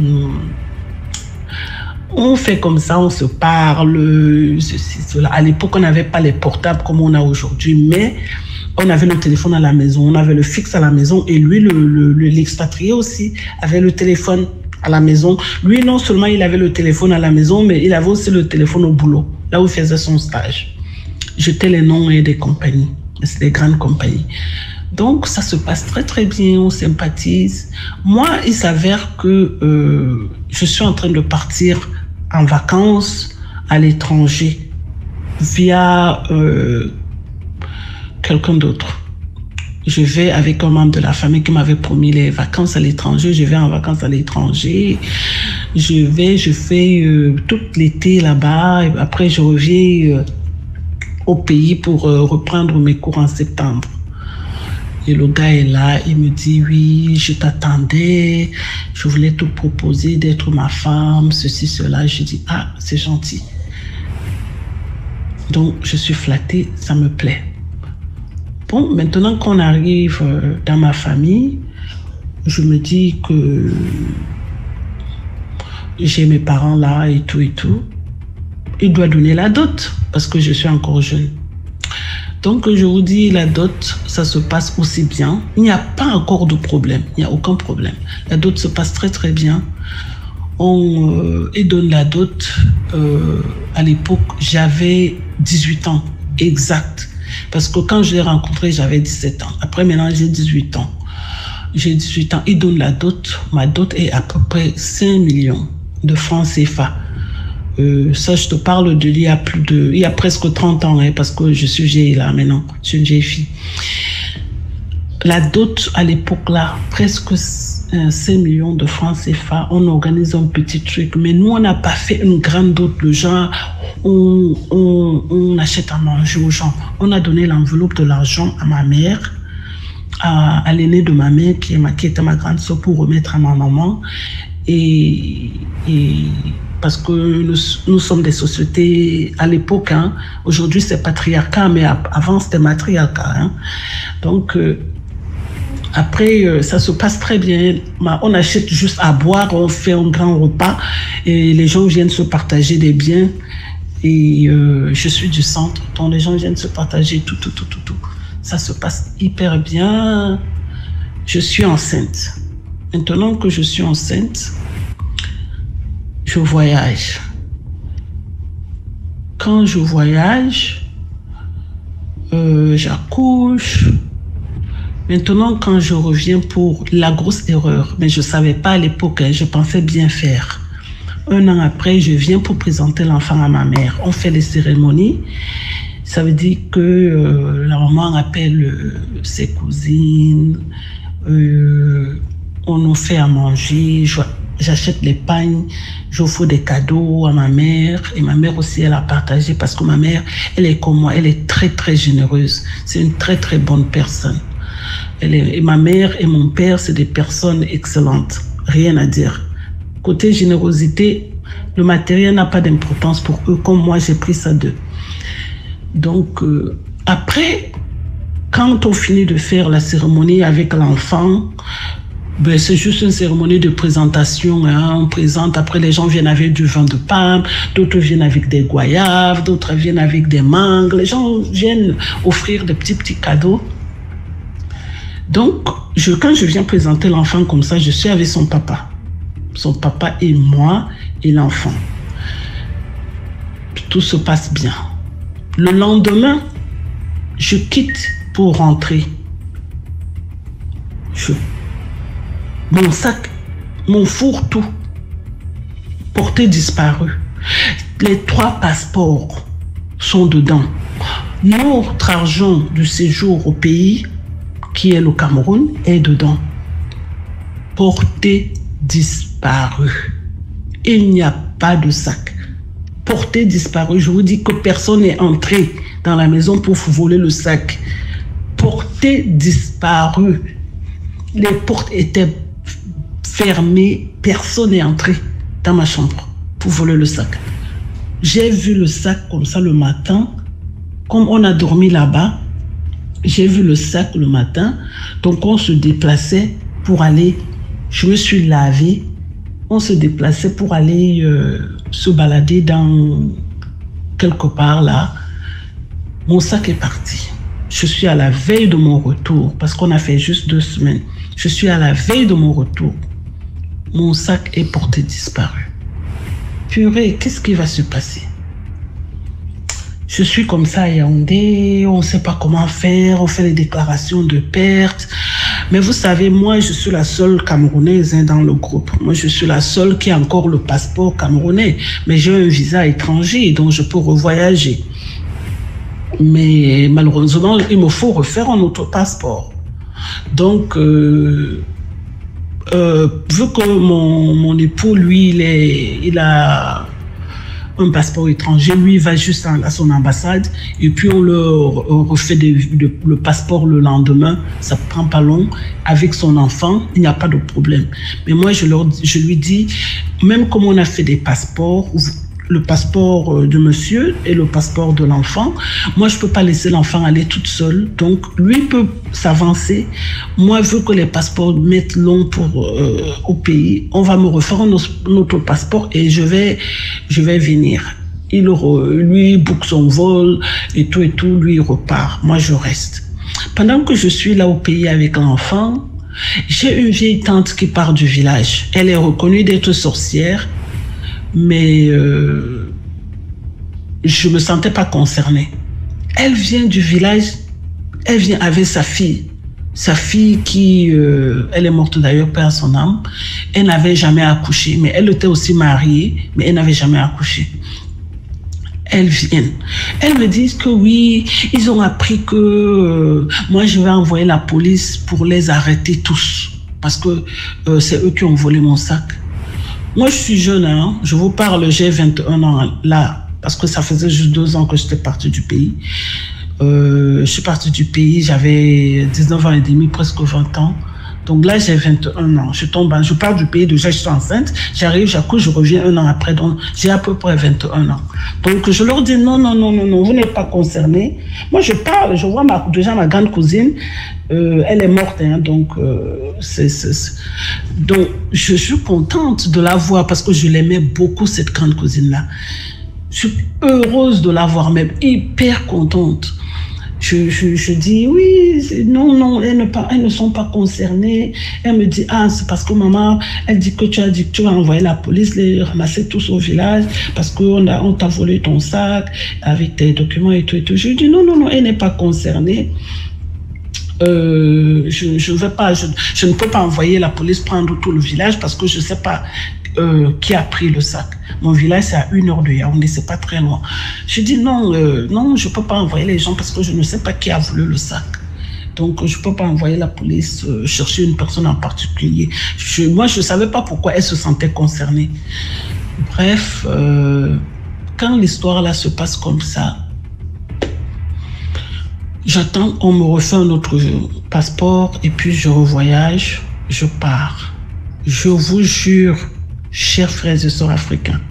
on fait comme ça, on se parle, ceci, cela. À l'époque, on n'avait pas les portables comme on a aujourd'hui, mais on avait le téléphone à la maison, on avait le fixe à la maison, et lui, le, le, l'expatrié aussi, avait le téléphone à la maison. Lui, non seulement il avait le téléphone à la maison, mais il avait aussi le téléphone au boulot, là où il faisait son stage. J'étais les noms et des compagnies, c'est des grandes compagnies. Donc, ça se passe très, très bien, on sympathise. Moi, il s'avère que euh, je suis en train de partir en vacances à l'étranger via euh, quelqu'un d'autre. Je vais avec un membre de la famille qui m'avait promis les vacances à l'étranger. Je vais en vacances à l'étranger. Je vais, je fais euh, tout l'été là-bas. Et après, je reviens euh, au pays pour euh, reprendre mes cours en septembre. Et le gars est là, il me dit, oui, je t'attendais, je voulais te proposer d'être ma femme, ceci, cela. Je dis, ah, c'est gentil. Donc, je suis flattée, ça me plaît. Bon, maintenant qu'on arrive dans ma famille, je me dis que j'ai mes parents là et tout et tout. Il doit donner la dot parce que je suis encore jeune. Donc, je vous dis, la dot, ça se passe aussi bien. Il n'y a pas encore de problème. Il n'y a aucun problème. La dot se passe très, très bien. On euh, il donne la dot. Euh, à l'époque, j'avais dix-huit ans, exact. Parce que quand je l'ai rencontré, j'avais dix-sept ans. Après, maintenant, j'ai dix-huit ans. J'ai dix-huit ans. Il donne la dot. Ma dot est à peu près cinq millions de francs C F A. Euh, ça, je te parle de il y a plus de, il y a presque trente ans, hein, parce que je suis vieille là maintenant, je suis une vieille fille. La dot à l'époque là, presque cinq millions de francs C F A, on organise un petit truc, mais nous on n'a pas fait une grande dot, le genre, on, on, on achète à manger aux gens. On a donné l'enveloppe de l'argent à ma mère, à, à l'aînée de ma mère, qui, est ma, qui était ma grande soeur, pour remettre à ma maman, et, et parce que nous, nous sommes des sociétés à l'époque, hein. Aujourd'hui c'est patriarcat, mais avant c'était matriarcat. Hein. Donc euh, après euh, ça se passe très bien. On achète juste à boire, on fait un grand repas et les gens viennent se partager des biens. Et euh, je suis du centre, donc les gens viennent se partager tout, tout, tout, tout, tout. Ça se passe hyper bien. Je suis enceinte. Maintenant que je suis enceinte, je voyage. Quand je voyage, euh, j'accouche. Maintenant, quand je reviens pour la grosse erreur, mais je ne savais pas à l'époque, hein, je pensais bien faire. Un an après, je viens pour présenter l'enfant à ma mère. On fait les cérémonies. Ça veut dire que euh, la maman appelle euh, ses cousines. Euh, on nous fait à manger. Je, J'achète les pagnes, j'offre des cadeaux à ma mère. Et ma mère aussi, elle a partagé parce que ma mère, elle est comme moi, elle est très, très généreuse. C'est une très, très bonne personne. Elle est, et ma mère et mon père, c'est des personnes excellentes. Rien à dire. Côté générosité, le matériel n'a pas d'importance pour eux, comme moi, j'ai pris ça d'eux. Donc, euh, après, quand on finit de faire la cérémonie avec l'enfant, ben, c'est juste une cérémonie de présentation. Hein. On présente, après les gens viennent avec du vin de Parme, d'autres viennent avec des goyaves, d'autres viennent avec des mangues. Les gens viennent offrir des petits, petits cadeaux. Donc, je, quand je viens présenter l'enfant comme ça, je suis avec son papa. Son papa et moi et l'enfant. Tout se passe bien. Le lendemain, je quitte pour rentrer. Je Mon sac, mon four, tout, porté disparu. Les trois passeports sont dedans. Notre argent du séjour au pays, qui est le Cameroun, est dedans. Porté disparu. Il n'y a pas de sac. Porté disparu, je vous dis que personne n'est entré dans la maison pour voler le sac. Porté disparu. Les portes étaient fermées, personne n'est entré dans ma chambre pour voler le sac. J'ai vu le sac comme ça le matin, comme on a dormi là-bas, j'ai vu le sac le matin, donc on se déplaçait pour aller, je me suis lavé, on se déplaçait pour aller euh, se balader dans quelque part là. Mon sac est parti. Je suis à la veille de mon retour, parce qu'on a fait juste deux semaines. Je suis à la veille de mon retour. Mon sac est porté disparu. Purée, qu'est-ce qui va se passer? Je suis comme ça à Yaoundé, on ne sait pas comment faire, on fait les déclarations de perte. Mais vous savez, moi, je suis la seule Camerounaise hein, dans le groupe. Moi, je suis la seule qui a encore le passeport camerounais. Mais j'ai un visa étranger, donc je peux revoyager. Mais malheureusement, il me faut refaire un autre passeport. Donc, euh, euh, vu que mon, mon époux, lui, il, est, il a un passeport étranger, lui, il va juste à son ambassade et puis on le refait des, de, le passeport le lendemain, ça ne prend pas long. Avec son enfant, il n'y a pas de problème. Mais moi, je, leur, je lui dis, même comme on a fait des passeports, le passeport de monsieur et le passeport de l'enfant. Moi, je ne peux pas laisser l'enfant aller toute seule. Donc, lui peut s'avancer. Moi, vu que les passeports mettent long pour, euh, au pays, on va me refaire un autre passeport et je vais, je vais venir. Il, lui, book son vol et tout et tout. Lui, il repart. Moi, je reste. Pendant que je suis là au pays avec l'enfant, j'ai une vieille tante qui part du village. Elle est reconnue d'être sorcière. Mais euh, je ne me sentais pas concernée. Elle vient du village, elle vient avec sa fille. Sa fille qui, euh, elle est morte d'ailleurs, paix à son âme. Elle n'avait jamais accouché, mais elle était aussi mariée, mais elle n'avait jamais accouché. Elles viennent. Elles me disent que oui, ils ont appris que euh, moi je vais envoyer la police pour les arrêter tous. Parce que euh, c'est eux qui ont volé mon sac. Moi, je suis jeune, hein. Je vous parle, j'ai vingt et un ans là, parce que ça faisait juste deux ans que j'étais partie du pays. Euh, je suis partie du pays, j'avais dix-neuf ans et demi, presque vingt ans. Donc là, j'ai vingt et un ans. Je tombe, je pars du pays, déjà je suis enceinte, j'arrive, j'accouche, je reviens un an après, donc j'ai à peu près vingt et un ans. Donc je leur dis non, non, non, non, non, vous n'êtes pas concernés. Moi, je parle, je vois ma, déjà ma grande cousine, euh, elle est morte, hein, donc, euh, c'est, c'est, c'est. donc je suis contente de la voir parce que je l'aimais beaucoup, cette grande cousine-là. Je suis heureuse de la voir, même hyper contente. Je, je, je dis oui, non, non, elles ne, pas, elles ne sont pas concernées. Elle me dit, ah, c'est parce que maman, elle dit que tu as dit que tu vas envoyer la police, les ramasser tous au village, parce qu'on a, on t'a volé ton sac avec tes documents et tout et tout. Je dis, non, non, non, elle n'est pas concernée. Euh, je, je, vais pas, je, je ne peux pas envoyer la police prendre tout le village parce que je ne sais pas euh, qui a pris le sac. Mon village, c'est à une heure de Yaoundé, c'est pas très loin. Je dis non, euh, non, je ne peux pas envoyer les gens parce que je ne sais pas qui a volé le sac. Donc, je ne peux pas envoyer la police euh, chercher une personne en particulier. Je, moi, je ne savais pas pourquoi elle se sentait concernée. Bref, euh, quand l'histoire là se passe comme ça, j'attends qu'on me refait un autre passeport et puis je revoyage, je pars. Je vous jure, chers frères et sœurs africains,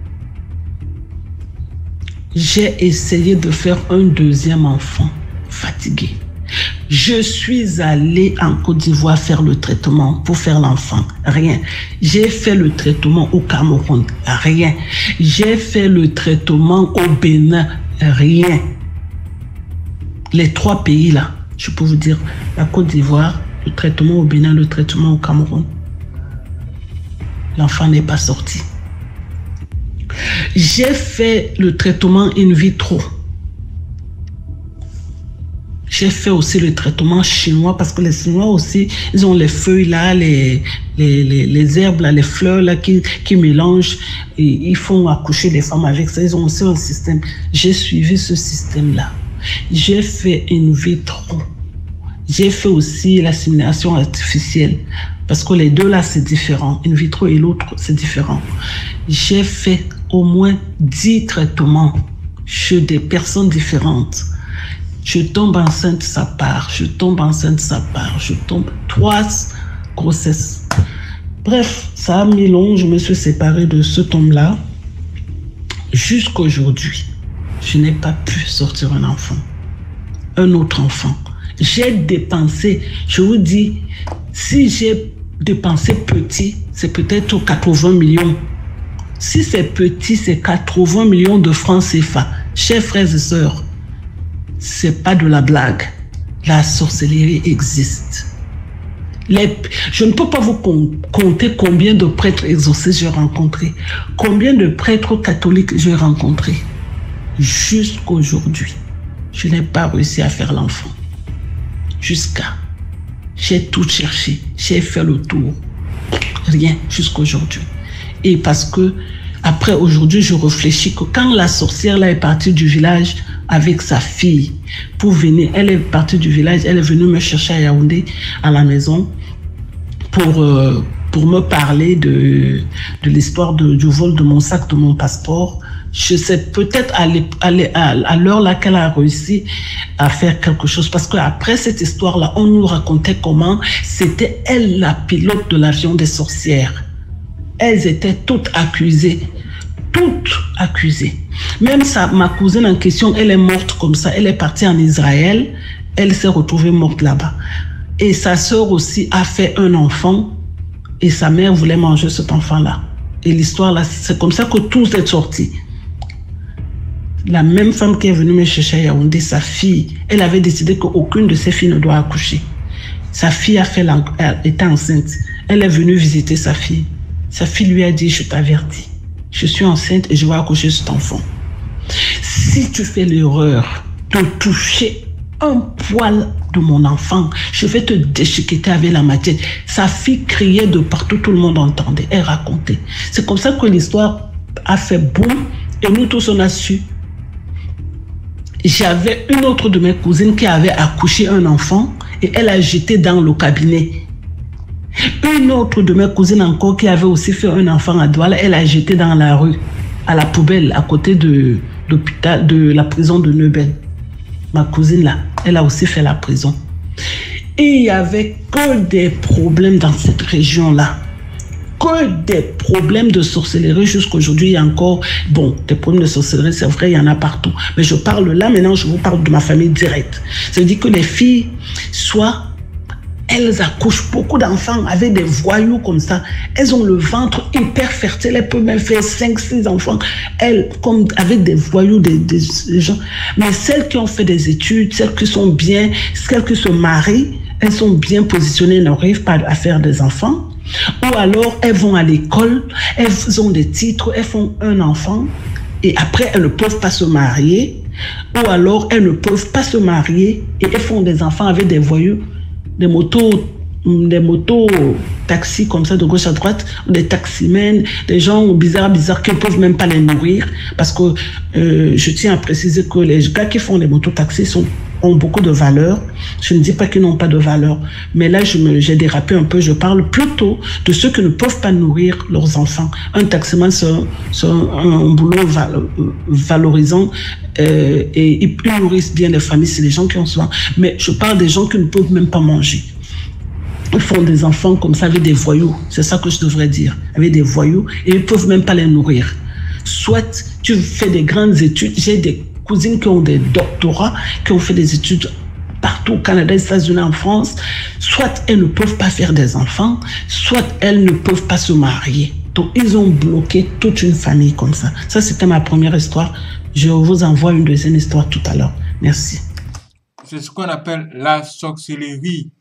j'ai essayé de faire un deuxième enfant, fatigué. Je suis allée en Côte d'Ivoire faire le traitement pour faire l'enfant, rien. J'ai fait le traitement au Cameroun, rien. J'ai fait le traitement au Bénin, rien. Les trois pays là, je peux vous dire, la Côte d'Ivoire, le traitement au Bénin, le traitement au Cameroun. L'enfant n'est pas sorti. J'ai fait le traitement in vitro. J'ai fait aussi le traitement chinois parce que les Chinois aussi, ils ont les feuilles là, les, les, les, les herbes là, les fleurs là qui, qui mélangent et ils font accoucher les femmes avec ça. Ils ont aussi un système. J'ai suivi ce système là. J'ai fait in vitro. J'ai fait aussi l'assimilation artificielle. Parce que les deux là, c'est différent. In vitro et l'autre, c'est différent. J'ai fait au moins dix traitements chez des personnes différentes. Je tombe enceinte, ça part. Je tombe enceinte, ça part. Je tombe trois grossesses. Bref, ça a mis long. Je me suis séparée de cet homme-là. Jusqu'à aujourd'hui, je n'ai pas pu sortir un enfant. Un autre enfant. J'ai dépensé, je vous dis, si j'ai dépensé petit, c'est peut-être quatre-vingts millions. Si c'est petit, c'est quatre-vingts millions de francs C F A. Chers frères et sœurs, c'est pas de la blague. La sorcellerie existe. Les, je ne peux pas vous compter combien de prêtres exorcistes j'ai rencontrés, combien de prêtres catholiques j'ai rencontrés. Jusqu'à aujourd'hui, je n'ai pas réussi à faire l'enfant. Jusqu'à, j'ai tout cherché, j'ai fait le tour, rien jusqu'à aujourd'hui. Et parce que après aujourd'hui, je réfléchis que quand la sorcière là est partie du village avec sa fille pour venir, elle est partie du village, elle est venue me chercher à Yaoundé à la maison pour euh, pour me parler de de l'histoire du vol de mon sac, de mon passeport. Je sais peut-être à, à, à l'heure là qu'elle a réussi à faire quelque chose. Parce qu'après cette histoire-là, on nous racontait comment c'était elle la pilote de l'avion des sorcières. Elles étaient toutes accusées. Toutes accusées. Même ça, ma cousine en question, elle est morte comme ça. Elle est partie en Israël. Elle s'est retrouvée morte là-bas. Et sa sœur aussi a fait un enfant. Et sa mère voulait manger cet enfant-là. Et l'histoire là, c'est comme ça que tout est sorti. La même femme qui est venue me chercher à Yaoundé, sa fille, elle avait décidé qu'aucune de ses filles ne doit accoucher. Sa fille a fait la, elle était enceinte. Elle est venue visiter sa fille. Sa fille lui a dit, je t'avertis, je suis enceinte et je vais accoucher cet enfant. Si tu fais l'erreur de toucher un poil de mon enfant, je vais te déchiqueter avec la matière. Sa fille criait de partout, tout le monde entendait, elle racontait. C'est comme ça que l'histoire a fait boum et nous tous on a su. J'avais une autre de mes cousines qui avait accouché un enfant et elle a jeté dans le cabinet. Une autre de mes cousines encore qui avait aussi fait un enfant à Douala, elle a jeté dans la rue, à la poubelle, à côté de l'hôpital, de la prison de Neubel. Ma cousine là, elle a aussi fait la prison. Et il n'y avait que des problèmes dans cette région-là. Que des problèmes de sorcellerie jusqu'à aujourd'hui. Il y a encore, bon, des problèmes de sorcellerie, c'est vrai, il y en a partout. Mais je parle là, maintenant, je vous parle de ma famille directe. C'est-à-dire que les filles, soit elles accouchent beaucoup d'enfants avec des voyous comme ça. Elles ont le ventre hyper fertile. Elles peuvent même faire cinq, six enfants. Elles, comme avec des voyous, des, des, des gens. Mais celles qui ont fait des études, celles qui sont bien, celles qui se marient, elles sont bien positionnées, elles n'arrivent pas à faire des enfants. Ou alors, elles vont à l'école, elles ont des titres, elles font un enfant. Et après, elles ne peuvent pas se marier. Ou alors, elles ne peuvent pas se marier et elles font des enfants avec des voyous. Des motos, des motos taxis comme ça de gauche à droite, des taximens, des gens bizarres, bizarres qui ne peuvent même pas les nourrir. Parce que euh, je tiens à préciser que les gars qui font les motos taxis sont, ont beaucoup de valeur. Je ne dis pas qu'ils n'ont pas de valeur. Mais là, je me, j'ai dérapé un peu. Je parle plutôt de ceux qui ne peuvent pas nourrir leurs enfants. Un taximan, c'est un, c'est un, un boulot val, valorisant. Euh, et ils nourrissent bien les familles, c'est les gens qui ont soin. Mais je parle des gens qui ne peuvent même pas manger. Ils font des enfants comme ça avec des voyous. C'est ça que je devrais dire. Avec des voyous. Et ils ne peuvent même pas les nourrir. Soit tu fais des grandes études. J'ai des cousines qui ont des doctorats, qui ont fait des études partout au Canada, aux États-Unis, en France. Soit elles ne peuvent pas faire des enfants, soit elles ne peuvent pas se marier. Donc, ils ont bloqué toute une famille comme ça. Ça, c'était ma première histoire. Je vous envoie une deuxième histoire tout à l'heure. Merci. C'est ce qu'on appelle la sorcellerie.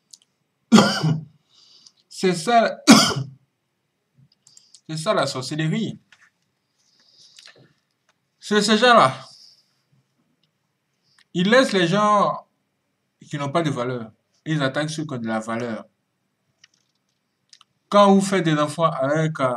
C'est ça, c'est ça la sorcellerie. C'est ces gens-là. Ils laissent les gens qui n'ont pas de valeur. Ils attaquent ceux qui ont de la valeur. Quand vous faites des enfants avec euh,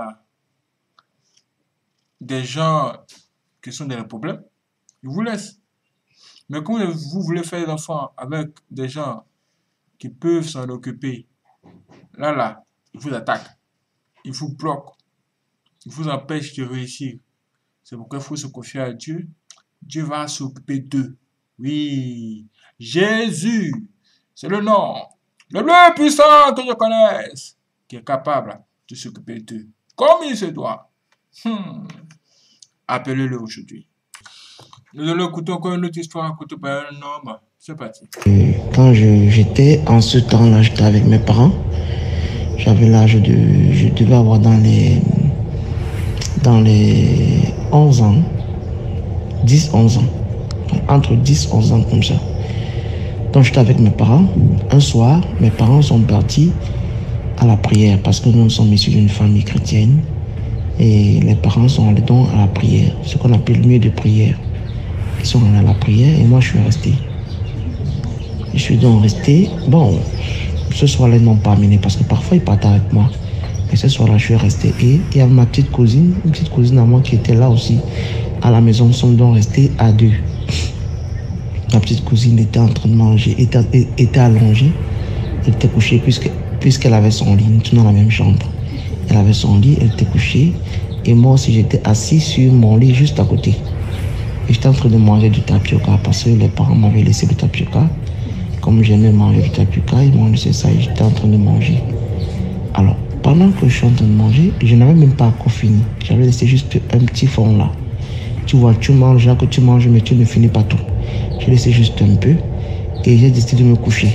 des gens qui sont dans les problèmes, ils vous laissent. Mais quand vous voulez faire des enfants avec des gens qui peuvent s'en occuper. Là, là, ils vous attaquent, ils vous bloquent, ils vous empêchent de réussir. C'est pourquoi il faut se confier à Dieu. Dieu va s'occuper d'eux. Oui, Jésus, c'est le nom le plus puissant que je connaisse, qui est capable de s'occuper d'eux comme il se doit. Hmm. Appelez-le aujourd'hui. Nous allons écouter encore une autre histoire racontée par un homme. C'est parti. Quand j'étais en ce temps-là, j'étais avec mes parents. J'avais l'âge de... Je devais avoir dans les... Dans les onze ans. dix onze ans. Entre dix onze ans comme ça. Donc j'étais avec mes parents. Un soir, mes parents sont partis à la prière parce que nous sommes issus d'une famille chrétienne. Et les parents sont allés donc à la prière. Ce qu'on appelle le lieu de prière. Ils sont allés à la prière et moi je suis resté. Je suis donc resté. Bon, ce soir-là, ils n'ont pas amené parce que parfois ils partent avec moi. Et ce soir-là, je suis resté. Et il y a ma petite cousine, une petite cousine à moi qui était là aussi à la maison. Nous sommes donc restés à deux. Ma petite cousine était en train de manger, était, était allongée. Elle était couchée puisque, puisqu'elle avait son lit. Nous étions dans la même chambre. Elle avait son lit, elle était couchée. Et moi aussi, j'étais assis sur mon lit juste à côté. Et j'étais en train de manger du tapioca parce que les parents m'avaient laissé le tapioca. Comme j'aimais manger du tapioca, ils m'ont laissé ça et j'étais en train de manger. Alors, pendant que je suis en train de manger, je n'avais même pas encore fini. J'avais laissé juste un petit fond là. Tu vois, tu manges là que tu manges, mais tu ne finis pas tout. J'ai laissé juste un peu et j'ai décidé de me coucher.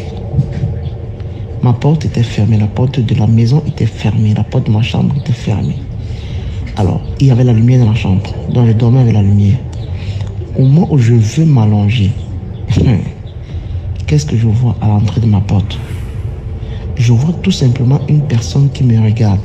Ma porte était fermée, la porte de la maison était fermée, la porte de ma chambre était fermée. Alors, il y avait la lumière dans la chambre, donc je dormais avec la lumière. Au moment où je veux m'allonger, qu'est-ce que je vois à l'entrée de ma porte? Je vois tout simplement une personne qui me regarde.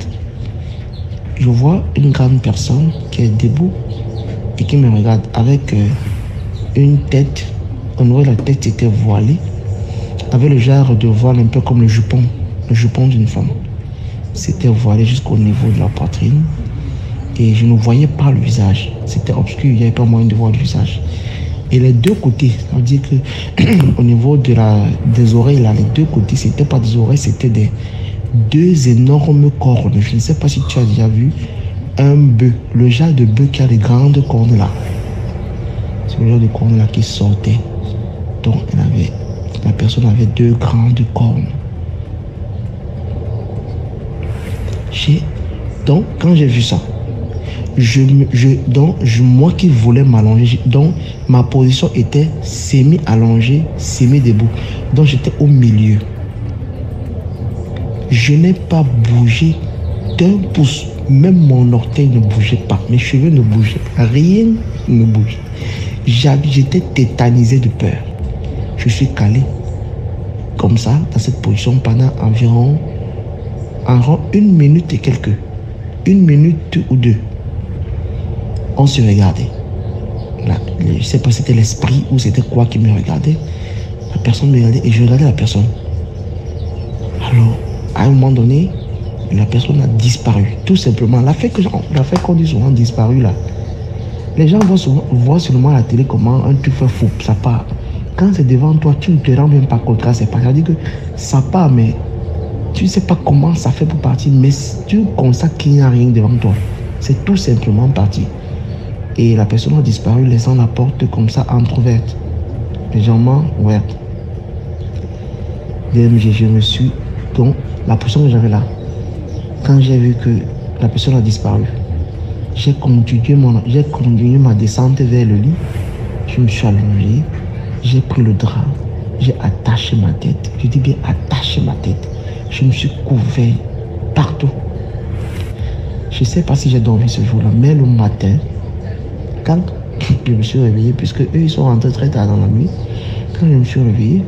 Je vois une grande personne qui est debout et qui me regarde avec euh, une tête. On voit la tête était voilée, avec le genre de voile un peu comme le jupon, le jupon d'une femme. C'était voilé jusqu'au niveau de la poitrine et je ne voyais pas le visage. C'était obscur, il n'y avait pas moyen de voir le visage. Et les deux côtés, ça veut dire que au niveau de la, des oreilles, là, les deux côtés, c'était pas des oreilles, c'était des deux énormes cornes. Je ne sais pas si tu as déjà vu un bœuf, le genre de bœuf qui a les grandes cornes là. C'est le genre de cornes là qui sortait. Donc elle avait, la personne avait deux grandes cornes. J'ai, donc quand j'ai vu ça, Je, je, donc, je, moi qui voulais m'allonger, donc ma position était semi-allongée, semi-debout. Donc j'étais au milieu. Je n'ai pas bougé d'un pouce. Même mon orteil ne bougeait pas. Mes cheveux ne bougeaient pas. Rien ne bougeait. J'étais tétanisé de peur. Je suis calé comme ça, dans cette position, pendant environ, environ une minute et quelques. Une minute ou deux. On se regardait. Là, je ne sais pas si c'était l'esprit ou c'était quoi qui me regardait. La personne me regardait et je regardais la personne. Alors, à un moment donné, la personne a disparu. Tout simplement. La fait qu'on dit souvent disparu là. Les gens voient, souvent, voient seulement à la télé comment un truc fait fou. Ça part. Quand c'est devant toi, tu ne te rends même pas compte. C'est pas. C'est-à-dire que ça part, mais tu ne sais pas comment ça fait pour partir. Mais tu constates qu'il n'y a rien devant toi. C'est tout simplement parti. Et la personne a disparu, laissant la porte comme ça entrouverte, légèrement ouverte. D M G, je me suis... Donc, la position que j'avais là, quand j'ai vu que la personne a disparu, j'ai continué, mon... j'ai continué ma descente vers le lit. Je me suis allongé, j'ai pris le drap, j'ai attaché ma tête. Je dis bien attaché ma tête. Je me suis couvert partout. Je ne sais pas si j'ai dormi ce jour-là, mais le matin, quand je me suis réveillé, puisque eux ils sont rentrés très tard dans la nuit, quand je me suis réveillé,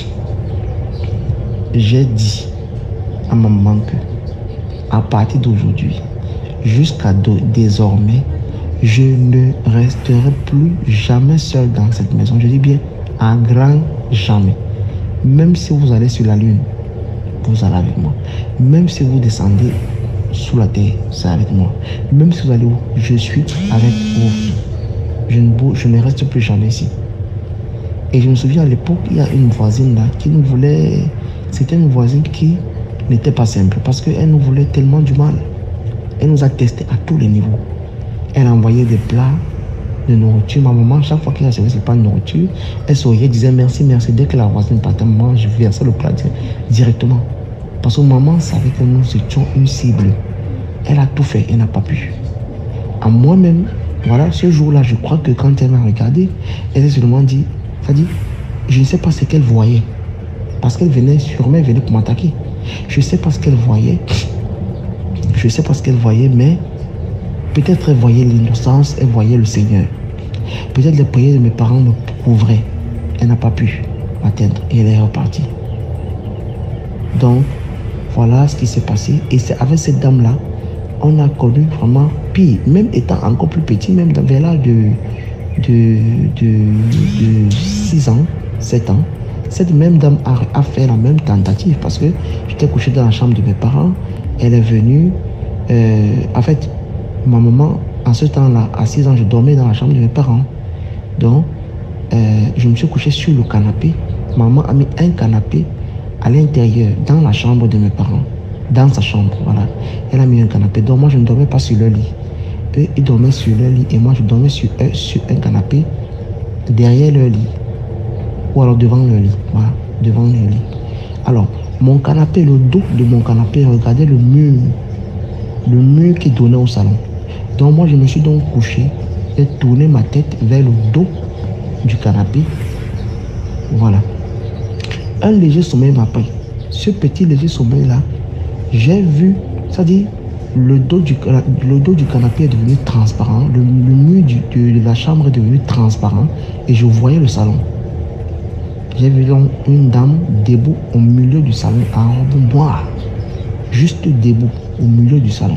j'ai dit à ma maman que à partir d'aujourd'hui, jusqu'à désormais, je ne resterai plus jamais seul dans cette maison. Je dis bien à grand jamais. Même si vous allez sur la lune, vous allez avec moi. Même si vous descendez sous la terre, c'est avec moi. Même si vous allez où, je suis avec vous. Je ne, je ne reste plus jamais ici. Et je me souviens à l'époque, il y a une voisine là qui nous voulait, c'était une voisine qui n'était pas simple parce qu'elle nous voulait tellement du mal. Elle nous a testés à tous les niveaux. Elle envoyait des plats de nourriture. Ma maman, chaque fois qu'elle a servi ses plats de nourriture, elle souriait, disait merci, merci. Dès que la voisine partait, maman, je versais le plat directement. Parce que maman savait que nous étions une cible. Elle a tout fait, elle n'a pas pu. À moi-même, voilà, ce jour-là, je crois que quand elle m'a regardé, elle s'est seulement dit, ça dit, je ne sais pas ce qu'elle voyait. Parce qu'elle venait, sûrement, elle venait pour m'attaquer. Je ne sais pas ce qu'elle voyait. Je ne sais pas ce qu'elle voyait, mais peut-être elle voyait l'innocence, elle voyait le Seigneur. Peut-être les prières de mes parents me couvraient. Elle n'a pas pu m'atteindre et elle est repartie. Donc, voilà ce qui s'est passé. Et c'est avec cette dame-là, on a connu vraiment pire. Même étant encore plus petit, même vers l'âge de, de, de, de six ans, sept ans, cette même dame a, a fait la même tentative parce que j'étais couché dans la chambre de mes parents. Elle est venue. Euh, en fait, ma maman, en ce temps-là, à six ans, je dormais dans la chambre de mes parents. Donc, euh, je me suis couché sur le canapé. Maman a mis un canapé à l'intérieur, dans la chambre de mes parents. Dans sa chambre, voilà. Elle a mis un canapé. Donc, moi, je ne dormais pas sur le lit. Eux, ils dormaient sur le lit et moi, je dormais sur, eux, sur un canapé derrière le lit. Ou alors devant le lit. Voilà, devant le lit. Alors, mon canapé, le dos de mon canapé, regardez le mur. Le mur qui donnait au salon. Donc, moi, je me suis donc couché et tourné ma tête vers le dos du canapé. Voilà. Un léger sommeil m'a pris. Ce petit léger sommeil-là, j'ai vu, c'est-à-dire, le dos du, le dos du canapé est devenu transparent. Le, le mur du, de, de la chambre est devenu transparent. Et je voyais le salon. J'ai vu donc une dame debout au milieu du salon en robe noire. Juste debout au milieu du salon.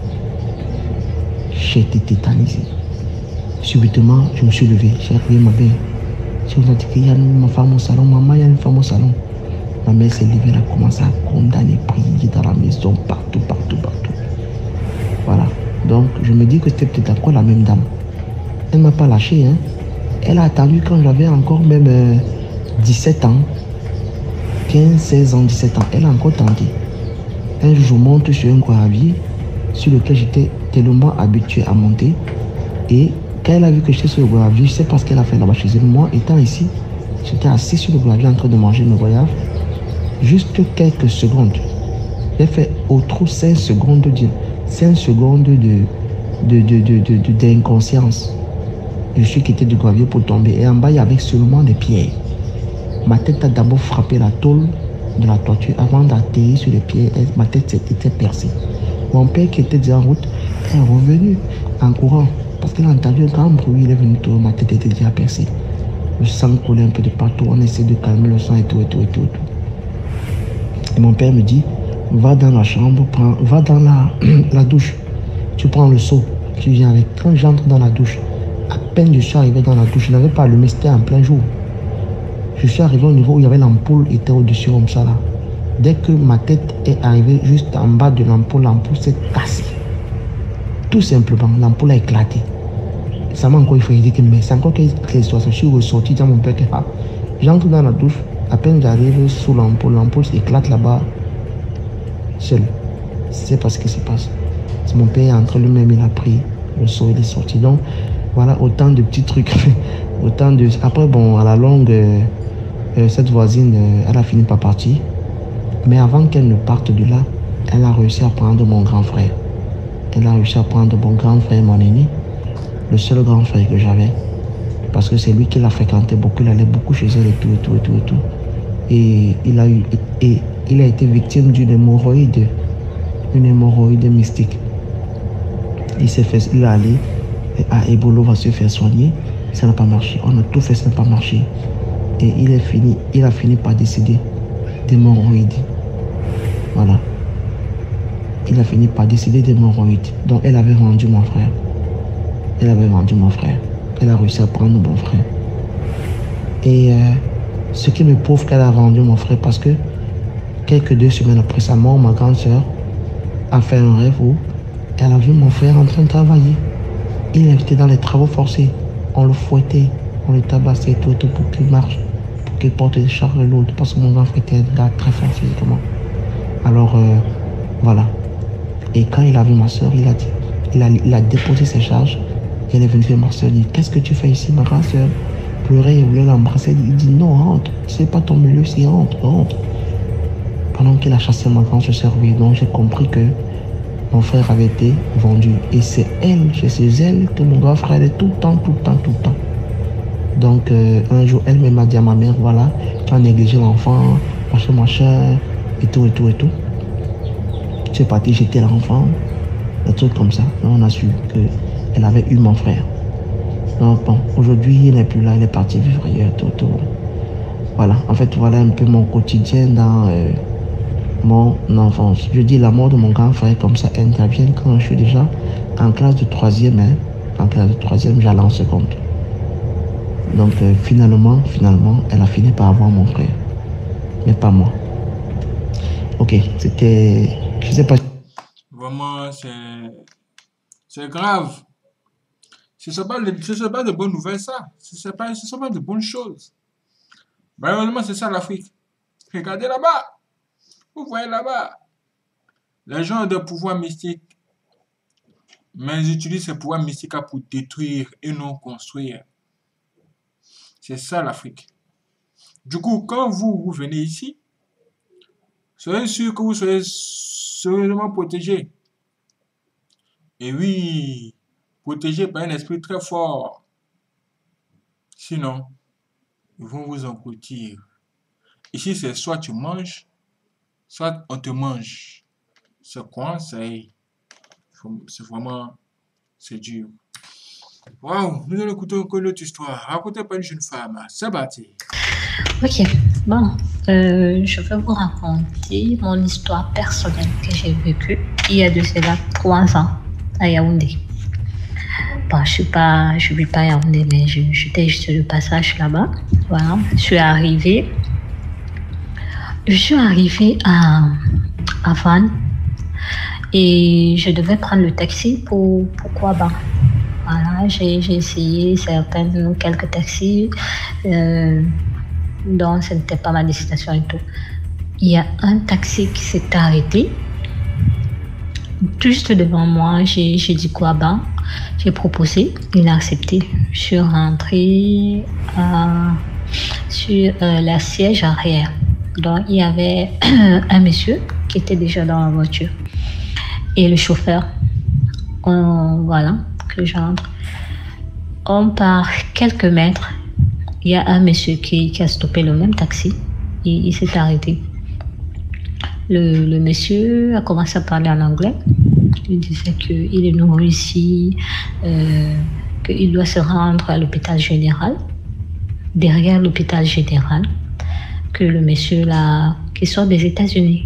J'ai été tétanisé. Subitement, je me suis levé. J'ai appelé ma mère. Je lui ai dit qu'il y a une femme au salon. Maman, il y a une femme au salon. Ma mère s'est levée, elle a commencé à condamner, prier dans la maison, partout, partout, partout. Voilà. Donc, je me dis que c'était peut-être encore la même dame. Elle ne m'a pas lâché. Hein. Elle a attendu quand j'avais encore même euh, dix-sept ans. quinze, seize ans, dix-sept ans. Elle a encore tenté. Un jour, je monte sur un gravier sur lequel j'étais tellement habitué à monter. Et quand elle a vu que j'étais sur le gravier, je ne sais pas ce qu'elle a fait là-bas chez elle. Moi, étant ici, j'étais assis sur le gravier en train de manger mes voyages. Juste quelques secondes. J'ai fait au trop cinq secondes de cinq secondes de, de, de, de, de, de, d'inconscience. Je suis quitté du gravier pour tomber. Et en bas, il y avait seulement des pierres. Ma tête a d'abord frappé la tôle de la toiture avant d'atterrir sur les pierres. Ma tête était percée. Mon père qui était déjà en route est revenu en courant. Parce qu'il a entendu un grand bruit. Il est venu tout. Ma tête était déjà percée. Le sang coulait un peu de partout. On essaie de calmer le sang et tout, et tout, et tout. Et tout. Et mon père me dit, va dans la chambre, prends, va dans la, la douche. Tu prends le seau, tu viens avec. Quand j'entre dans la douche, à peine je suis arrivé dans la douche, je n'avais pas allumé, c'était en plein jour. Je suis arrivé au niveau où il y avait l'ampoule, était au-dessus comme ça là. Dès que ma tête est arrivée juste en bas de l'ampoule, l'ampoule s'est cassée. Tout simplement, l'ampoule a éclaté. Ça m'a encore effrayé, que mais c'est encore quelque histoire. Je suis ressorti dans mon père qui a. J'entre dans la douche. À peine j'arrive sous l'ampoule, l'ampoule s'éclate là-bas, seul. C'est pas ce qui se passe. C'est mon père entre lui-même, il a pris le seau, il est sorti. Donc, voilà, autant de petits trucs. autant de... Après, bon, à la longue, euh, euh, cette voisine, euh, elle a fini par partir. Mais avant qu'elle ne parte de là, elle a réussi à prendre mon grand frère. Elle a réussi à prendre mon grand frère, mon aîné, le seul grand frère que j'avais. Parce que c'est lui qui l'a fréquenté beaucoup, il allait beaucoup chez elle et tout, et tout, et tout, et tout. Et il a, eu, et, et il a été victime d'une hémorroïde, une hémorroïde mystique. Il s'est fait, il est allé à Ebolo, va se faire soigner, ça n'a pas marché. On a tout fait, ça n'a pas marché. Et il, est fini, il a fini par décéder d'hémorroïde. Voilà. Il a fini par décéder d'hémorroïde. Donc elle avait vendu mon frère. Elle avait vendu mon frère. Elle a réussi à prendre mon frère. Et euh, ce qui me prouve qu'elle a vendu mon frère, parce que quelques deux semaines après sa mort, ma grande soeur a fait un rêve où elle a vu mon frère en train de travailler. Il était dans les travaux forcés. On le fouettait, on le tabassait tout, tout pour qu'il marche, pour qu'il porte des charges lourdes parce que mon grand frère était un gars très fort physiquement. Alors, euh, voilà. Et quand il a vu ma soeur, il a dit, il a, il a déposé ses charges. Et elle est venue voir ma soeur, dit, qu'est-ce que tu fais ici, ma grande soeur? Pleurait, il voulait l'embrasser. Il dit, non, rentre. C'est pas ton milieu, c'est rentre, rentre. Pendant qu'il a chassé ma grande soeur, oui, donc j'ai compris que mon frère avait été vendu. Et c'est elle, c'est elle que mon grand frère est tout le temps, tout le temps, tout le temps. Donc, euh, un jour, elle-même m'a dit à ma mère, voilà, tu as négligé l'enfant, machin, machin, et tout, et tout, et tout. C'est parti, j'étais l'enfant, des trucs comme ça. Et on a su qu'elle avait eu mon frère. Donc, bon, aujourd'hui, il n'est plus là, il est parti vivre ailleurs, tout, tout. Voilà, en fait, voilà un peu mon quotidien dans euh, mon enfance. Je dis la mort de mon grand frère, comme ça, intervient quand je suis déjà en classe de troisième, hein. En classe de troisième, j'allais en seconde. Donc, euh, finalement, finalement, elle a fini par avoir mon frère, mais pas moi. Ok, c'était... Je sais pas. Vraiment, c'est c'est grave. Ce ne sont pas, de- ce sont pas de bonnes nouvelles, ça. Ce ne sont pas, ce sont pas de bonnes choses. Malheureusement, c'est ça l'Afrique. Regardez là-bas. Vous voyez là-bas. Les gens ont des pouvoirs mystiques, mais ils utilisent ces pouvoirs mystiques pour détruire et non construire. C'est ça l'Afrique. Du coup, quand vous, vous venez ici, soyez sûr que vous soyez sérieusement protégés. Et oui, protégés par un esprit très fort. Sinon, ils vont vous engloutir. Ici, c'est soit tu manges, soit on te mange. C'est quoi? C'est c'est vraiment, c'est dur. Waouh, nous allons écouter encore une autre histoire. Racontez pas une jeune femme. C'est parti. Ok, bon, euh, je vais vous raconter mon histoire personnelle que j'ai vécue il y a de cela trois ans à Yaoundé. Bon, je suis pas, je vis pas à Yaoundé, mais je- j'étais juste de passage là-bas. Voilà, je suis arrivée, je suis arrivée à, à Vannes et je devais prendre le taxi pour, pour Kouaba. Voilà, j'ai j'ai essayé certaines, quelques taxis. Euh, donc, ce n'était pas ma destination et tout. Il y a un taxi qui s'est arrêté juste devant moi. J'ai j'ai dit quoi, ben, j'ai proposé, il a accepté. Je suis rentrée euh, sur euh, la siège arrière. Donc, il y avait un monsieur qui était déjà dans la voiture et le chauffeur. On- voilà, que j'entre. On part quelques mètres. Il y a un monsieur qui, qui a stoppé le même taxi. Il, il s'est arrêté. Le, le monsieur a commencé à parler en anglais. Il disait qu'il est nouveau ici, euh, qu'il doit se rendre à l'hôpital général, derrière l'hôpital général, que le monsieur là, qui sort des États-Unis.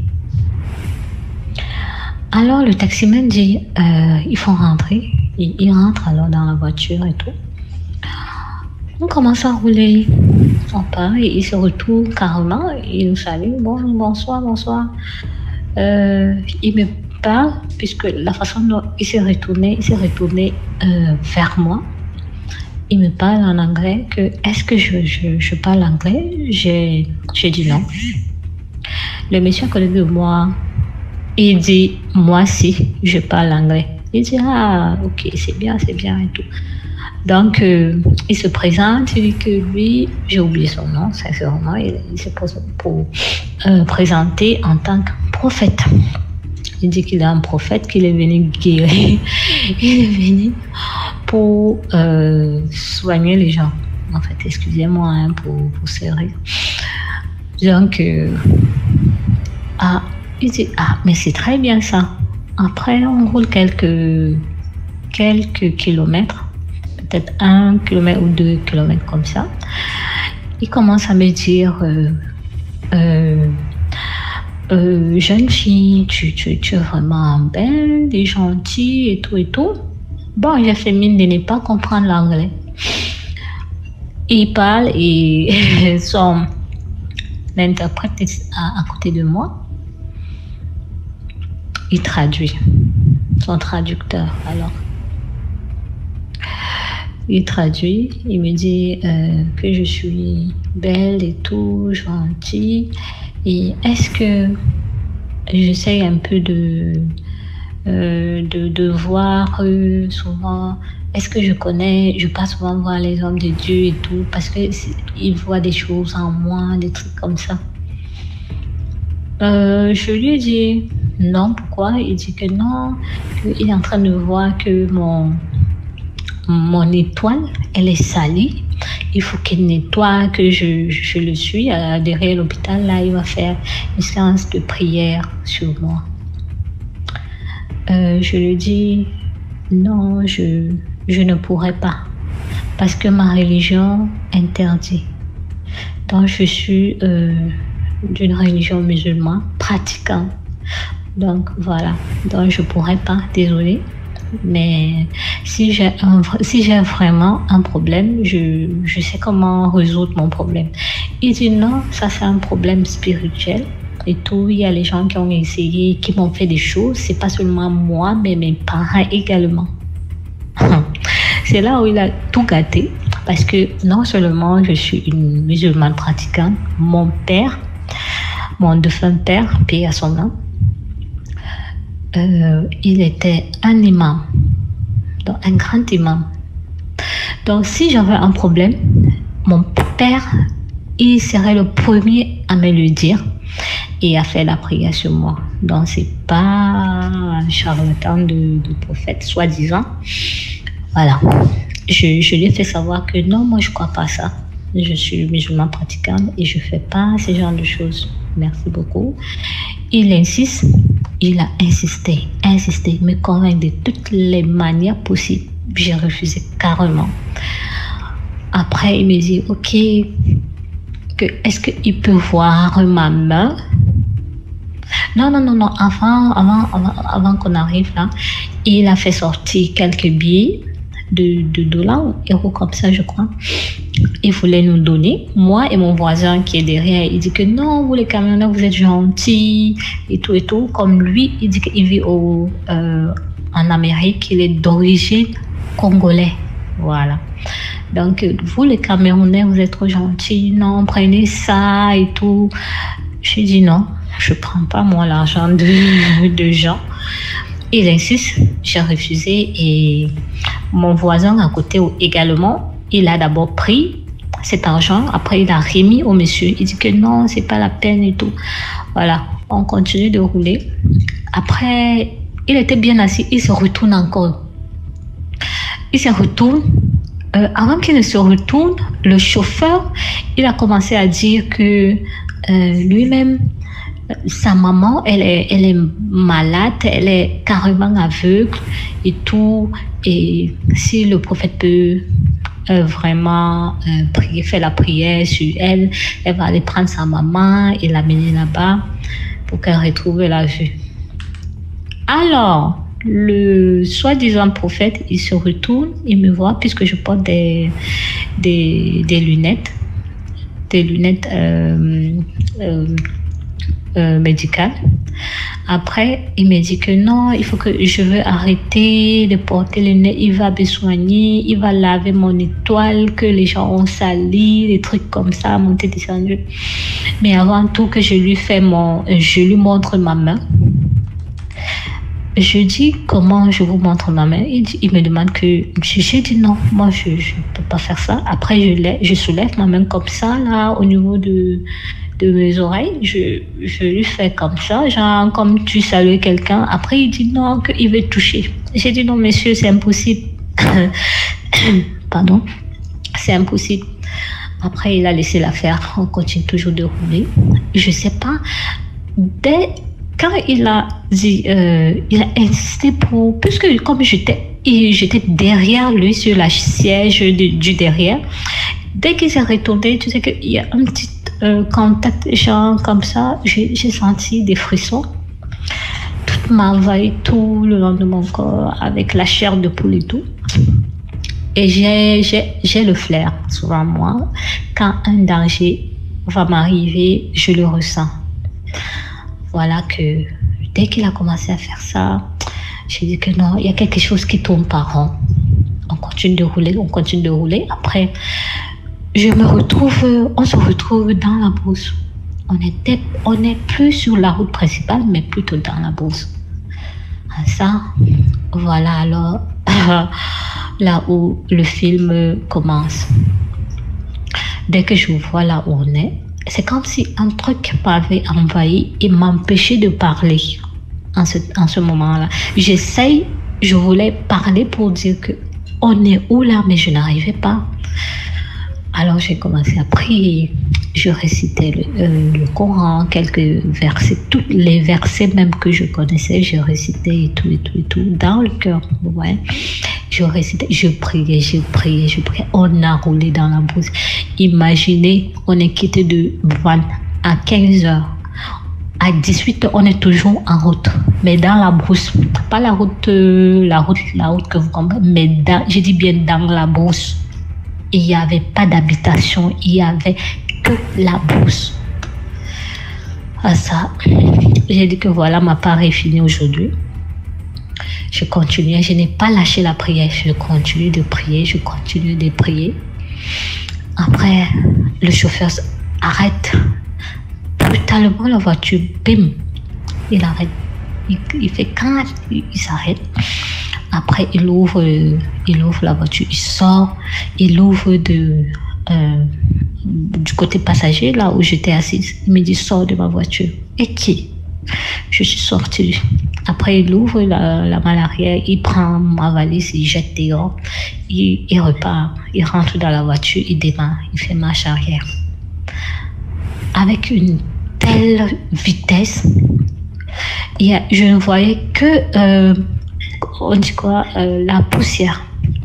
Alors le taximan dit, euh, il faut rentrer. Il, il rentre alors dans la voiture et tout. On commence à rouler. On part et il se retourne carrément. Il nous salue. Bon, bonsoir, bonsoir. Euh, il me parle, puisque la façon dont il s'est retourné, il s'est retourné euh, vers moi. Il me parle en anglais. Que, est-ce que je, je, je parle anglais? J'ai, j'ai dit non. Le monsieur à côté de moi, il dit, moi si, je parle anglais. Il dit, ah, ok, c'est bien, c'est bien et tout. Donc, euh, il se présente, il dit que lui, j'ai oublié son nom, sincèrement, il, il se pose pour euh, présenter en tant que prophète. Il dit qu'il est un prophète, qu'il est venu guérir, il est venu pour euh, soigner les gens. En fait, excusez-moi hein, pour, pour ce rire. Donc, euh, ah, il dit, ah, mais c'est très bien ça. Après, on roule quelques, quelques kilomètres. Peut-être un kilomètre ou deux kilomètres comme ça. Il commence à me dire, euh, euh, euh, jeune fille, tu, tu, tu es vraiment belle et gentille et tout et tout. Bon, j'ai fait mine de ne pas comprendre l'anglais. Il parle et son interprète est à, à côté de moi. Il traduit, son traducteur alors. il traduit, il me dit euh, que je suis belle et tout, gentille. Et est-ce que j'essaye un peu de, euh, de, de voir euh, souvent, est-ce que je connais, je passe souvent voir les hommes de Dieu et tout, parce qu'ils voient des choses en moi, des trucs comme ça. Euh, je lui ai dit non, pourquoi? Il dit que non, qu'il est en train de voir que mon, mon étoile, elle est salie. Il faut qu'il nettoie, que je, je le suis. Euh, derrière l'hôpital, là, il va faire une séance de prière sur moi. Euh, je lui dis non, je, je ne pourrais pas, parce que ma religion interdit. Donc, je suis euh, d'une religion musulmane pratiquante. Donc, voilà. Donc, je ne pourrais pas, désolée. Mais si j'ai un, si j'ai vraiment un problème, je, je sais comment résoudre mon problème. Il dit non, ça c'est un problème spirituel et tout. Il y a les gens qui ont essayé, qui m'ont fait des choses. C'est pas seulement moi, mais mes parents également. C'est là où il a tout gâté, parce que non seulement je suis une musulmane pratiquante, mon père, mon défunt père, paix à son nom, Euh, il était un imam, donc un grand imam. Donc si j'avais un problème, mon père, il serait le premier à me le dire et à faire la prière sur moi. Donc c'est pas un charlatan de, de prophète, soi-disant. Voilà. Je, je lui ai fait savoir que non, moi je crois pas à ça. Je suis musulman pratiquant et je fais pas ce genre de choses. Merci beaucoup. Il insiste, il a insisté, insisté, me convaincre de toutes les manières possibles. J'ai refusé carrément. Après, il me dit, ok, que, est-ce qu'il peut voir ma main? Non, non, non, non, avant, avant, avant, avant qu'on arrive là, il a fait sortir quelques billets de, de dollars ou euros comme ça, je crois. Il voulait nous donner, moi et mon voisin qui est derrière. Il dit que non, vous les camionneurs, vous êtes gentils et tout et tout. Comme lui, il dit qu'il vit au, euh, en Amérique, il est d'origine congolais. Voilà. Donc, vous les camionneurs, vous êtes trop gentils. Non, prenez ça et tout. Je dis non, je ne prends pas moi l'argent de, de gens. Il insiste, j'ai refusé et mon voisin à côté également. Il a d'abord pris cet argent, après il a remis au monsieur. Il dit que non, c'est pas la peine et tout. Voilà, on continue de rouler. Après, il était bien assis, il se retourne encore. Il se retourne. Euh, avant qu'il ne se retourne, le chauffeur, il a commencé à dire que euh, lui-même, sa maman, elle est, elle est malade, elle est carrément aveugle et tout. Et si le prophète peut Euh, vraiment euh, prier, faire la prière sur elle, elle va aller prendre sa maman et l'amener là-bas pour qu'elle retrouve la vue. Alors, le soi-disant prophète, il se retourne, il me voit puisque je porte des, des, des lunettes, des lunettes euh, euh, euh, médicales. Après, il me dit que non, il faut que je veux arrêter de porter les lunettes. Il va me soigner, il va laver mon étoile que les gens ont sali, des trucs comme ça, monter, descendre. Mais avant tout que je lui fais mon, je lui montre ma main. Je dis comment je vous montre ma main. Il, dit, il me demande que j'ai dit non, moi je ne peux pas faire ça. Après je, lève, je soulève ma main comme ça là au niveau de de mes oreilles, je, je lui fais comme ça, genre comme tu salues quelqu'un. Après, il dit non, qu'il veut toucher. J'ai dit non, monsieur, c'est impossible. Pardon, c'est impossible. Après, il a laissé l'affaire. On continue toujours de rouler. Je sais pas. Dès quand il a dit, euh, il a insisté pour, puisque comme j'étais, j'étais derrière lui sur la siège du, du derrière. Dès qu'il s'est retourné, tu sais qu'il y a un petit Euh, contact, genre comme ça, j'ai senti des frissons. Toute ma veille, tout le long de mon corps, avec la chair de poule et tout. Et j'ai le flair, souvent moi, quand un danger va m'arriver, je le ressens. Voilà que dès qu'il a commencé à faire ça, j'ai dit que non, il y a quelque chose qui tourne par rond. On continue de rouler, on continue de rouler. Après, je me retrouve, on se retrouve dans la brousse. On était, on n'est plus sur la route principale, mais plutôt dans la brousse. Ça, voilà alors là où le film commence. Dès que je vois là où on est, c'est comme si un truc m'avait envahi et m'empêchait de parler en ce, en ce moment-là. J'essaye, je voulais parler pour dire que on est où là, mais je n'arrivais pas. Alors j'ai commencé à prier, je récitais le, euh, le Coran, quelques versets, tous les versets même que je connaissais, je récitais et tout, et tout, et tout, dans le cœur, ouais. Je récitais, je priais, je priais, je priais. On a roulé dans la brousse. Imaginez, on est quitté de Vannes à quinze heures. À dix-huit heures, on est toujours en route, mais dans la brousse. Pas la route, euh, la route, la route que vous comprenez, mais dans, je dis bien dans la brousse. Il n'y avait pas d'habitation, il n'y avait que la brousse. À ça, j'ai dit que voilà, ma part est finie aujourd'hui. Je continuais, je n'ai pas lâché la prière, je continue de prier, je continue de prier. Après, le chauffeur arrête brutalement la voiture, bim, il arrête, il, il fait quand il, il s'arrête. Après, il ouvre, il ouvre la voiture, il sort, il ouvre de, euh, du côté passager, là où j'étais assise. Il me dit, sors de ma voiture. Et qui? Je suis sortie. Après, il ouvre la, la malle arrière, il prend ma valise, il jette dehors, il, il repart, il rentre dans la voiture, il démarre, il fait marche arrière. Avec une telle vitesse, il y a, je ne voyais que... Euh, on dit quoi, euh, la poussière.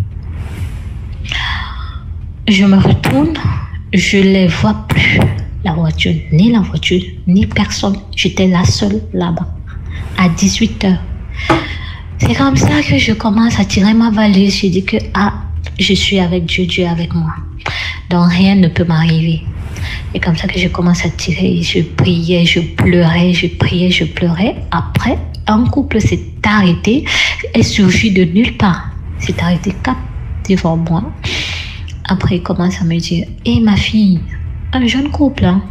Je me retourne, je ne les vois plus, la voiture, ni la voiture, ni personne. J'étais la seule là-bas, à dix-huit heures. C'est comme ça que je commence à tirer ma valise. Je dis que, ah, je suis avec Dieu, Dieu est avec moi. Donc rien ne peut m'arriver. Et comme ça que je commence à tirer, je priais, je pleurais, je priais, je pleurais. Après, un couple s'est arrêté et surgit de nulle part. S'est arrêté cap devant moi. Après, il commence à me dire, hé, ma fille, un jeune couple, hein.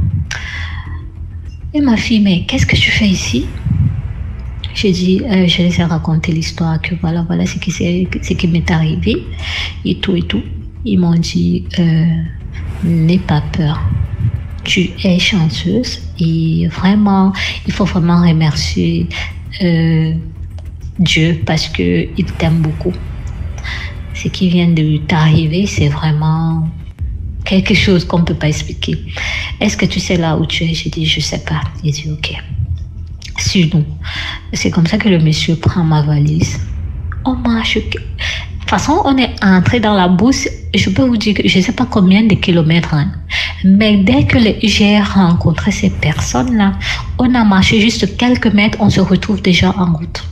Et ma fille, mais qu'est-ce que tu fais ici? J'ai dit, euh, je les ai raconté l'histoire, que voilà, voilà ce qui, ce qui m'est arrivé, et tout, et tout. Ils m'ont dit, euh, n'aie pas peur. Tu es chanceuse et vraiment, il faut vraiment remercier euh, Dieu parce qu'il t'aime beaucoup. Ce qui vient de t'arriver, c'est vraiment quelque chose qu'on ne peut pas expliquer. Est-ce que tu sais là où tu es? J'ai dit, je ne sais pas. Il dit, ok. Suis-nous. C'est comme ça que le monsieur prend ma valise. On marche. De toute façon, on est entré dans la brousse. Je peux vous dire que je ne sais pas combien de kilomètres. Hein. Mais dès que j'ai rencontré ces personnes-là, on a marché juste quelques mètres, on se retrouve déjà en route.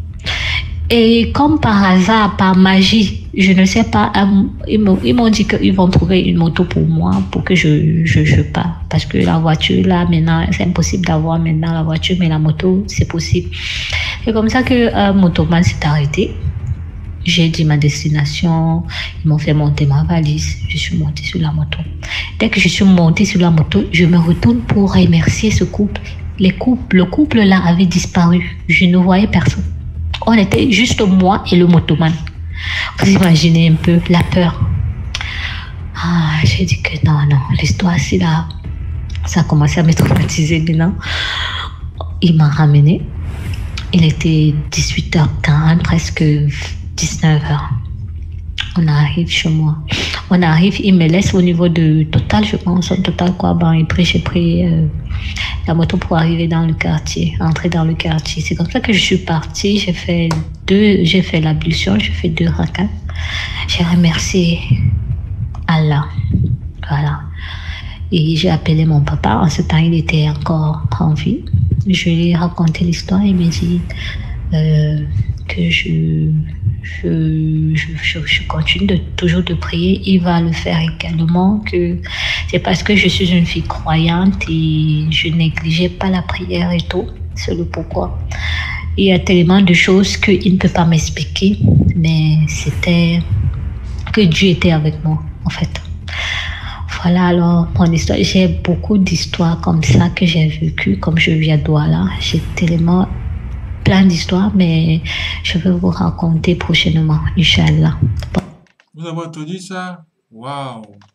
Et comme par hasard, par magie, je ne sais pas, ils m'ont dit qu'ils vont trouver une moto pour moi, pour que je, je, je parte. Parce que la voiture, là, maintenant, c'est impossible d'avoir maintenant la voiture, mais la moto, c'est possible. C'est comme ça que un motoman s'est arrêté. J'ai dit ma destination, ils m'ont fait monter ma valise, je suis montée sur la moto. Dès que je suis montée sur la moto, je me retourne pour remercier ce couple. Les couples, le couple là avait disparu, je ne voyais personne. On était juste moi et le motoman. Vous imaginez un peu la peur. Ah, j'ai dit que non, non, l'histoire c'est là, ça a commencé à me traumatiser maintenant. Il m'a ramené, il était dix-huit heures quarante, presque dix-neuf heures. On arrive chez moi. On arrive, il me laisse au niveau de Total, je pense, en Total quoi. Ben, et puis j'ai pris euh, la moto pour arriver dans le quartier, entrer dans le quartier. C'est comme ça que je suis partie. J'ai fait deux, j'ai fait l'ablution, j'ai fait deux rakats. J'ai remercié Allah. Voilà. Et j'ai appelé mon papa. En ce temps, il était encore en vie. Je lui ai raconté l'histoire. Il m'a dit euh, que je, je, je, je continue de, toujours de prier. Il va le faire également. Que c'est parce que je suis une fille croyante et je négligeais pas la prière et tout. C'est le pourquoi. Il y a tellement de choses qu'il ne peut pas m'expliquer. Mais c'était que Dieu était avec moi, en fait. Voilà, alors, mon histoire. J'ai beaucoup d'histoires comme ça que j'ai vécues, comme je viens de Douala. J'ai tellement plein d'histoires, mais je vais vous raconter prochainement, Inch'Allah. Vous avez entendu ça? Waouh!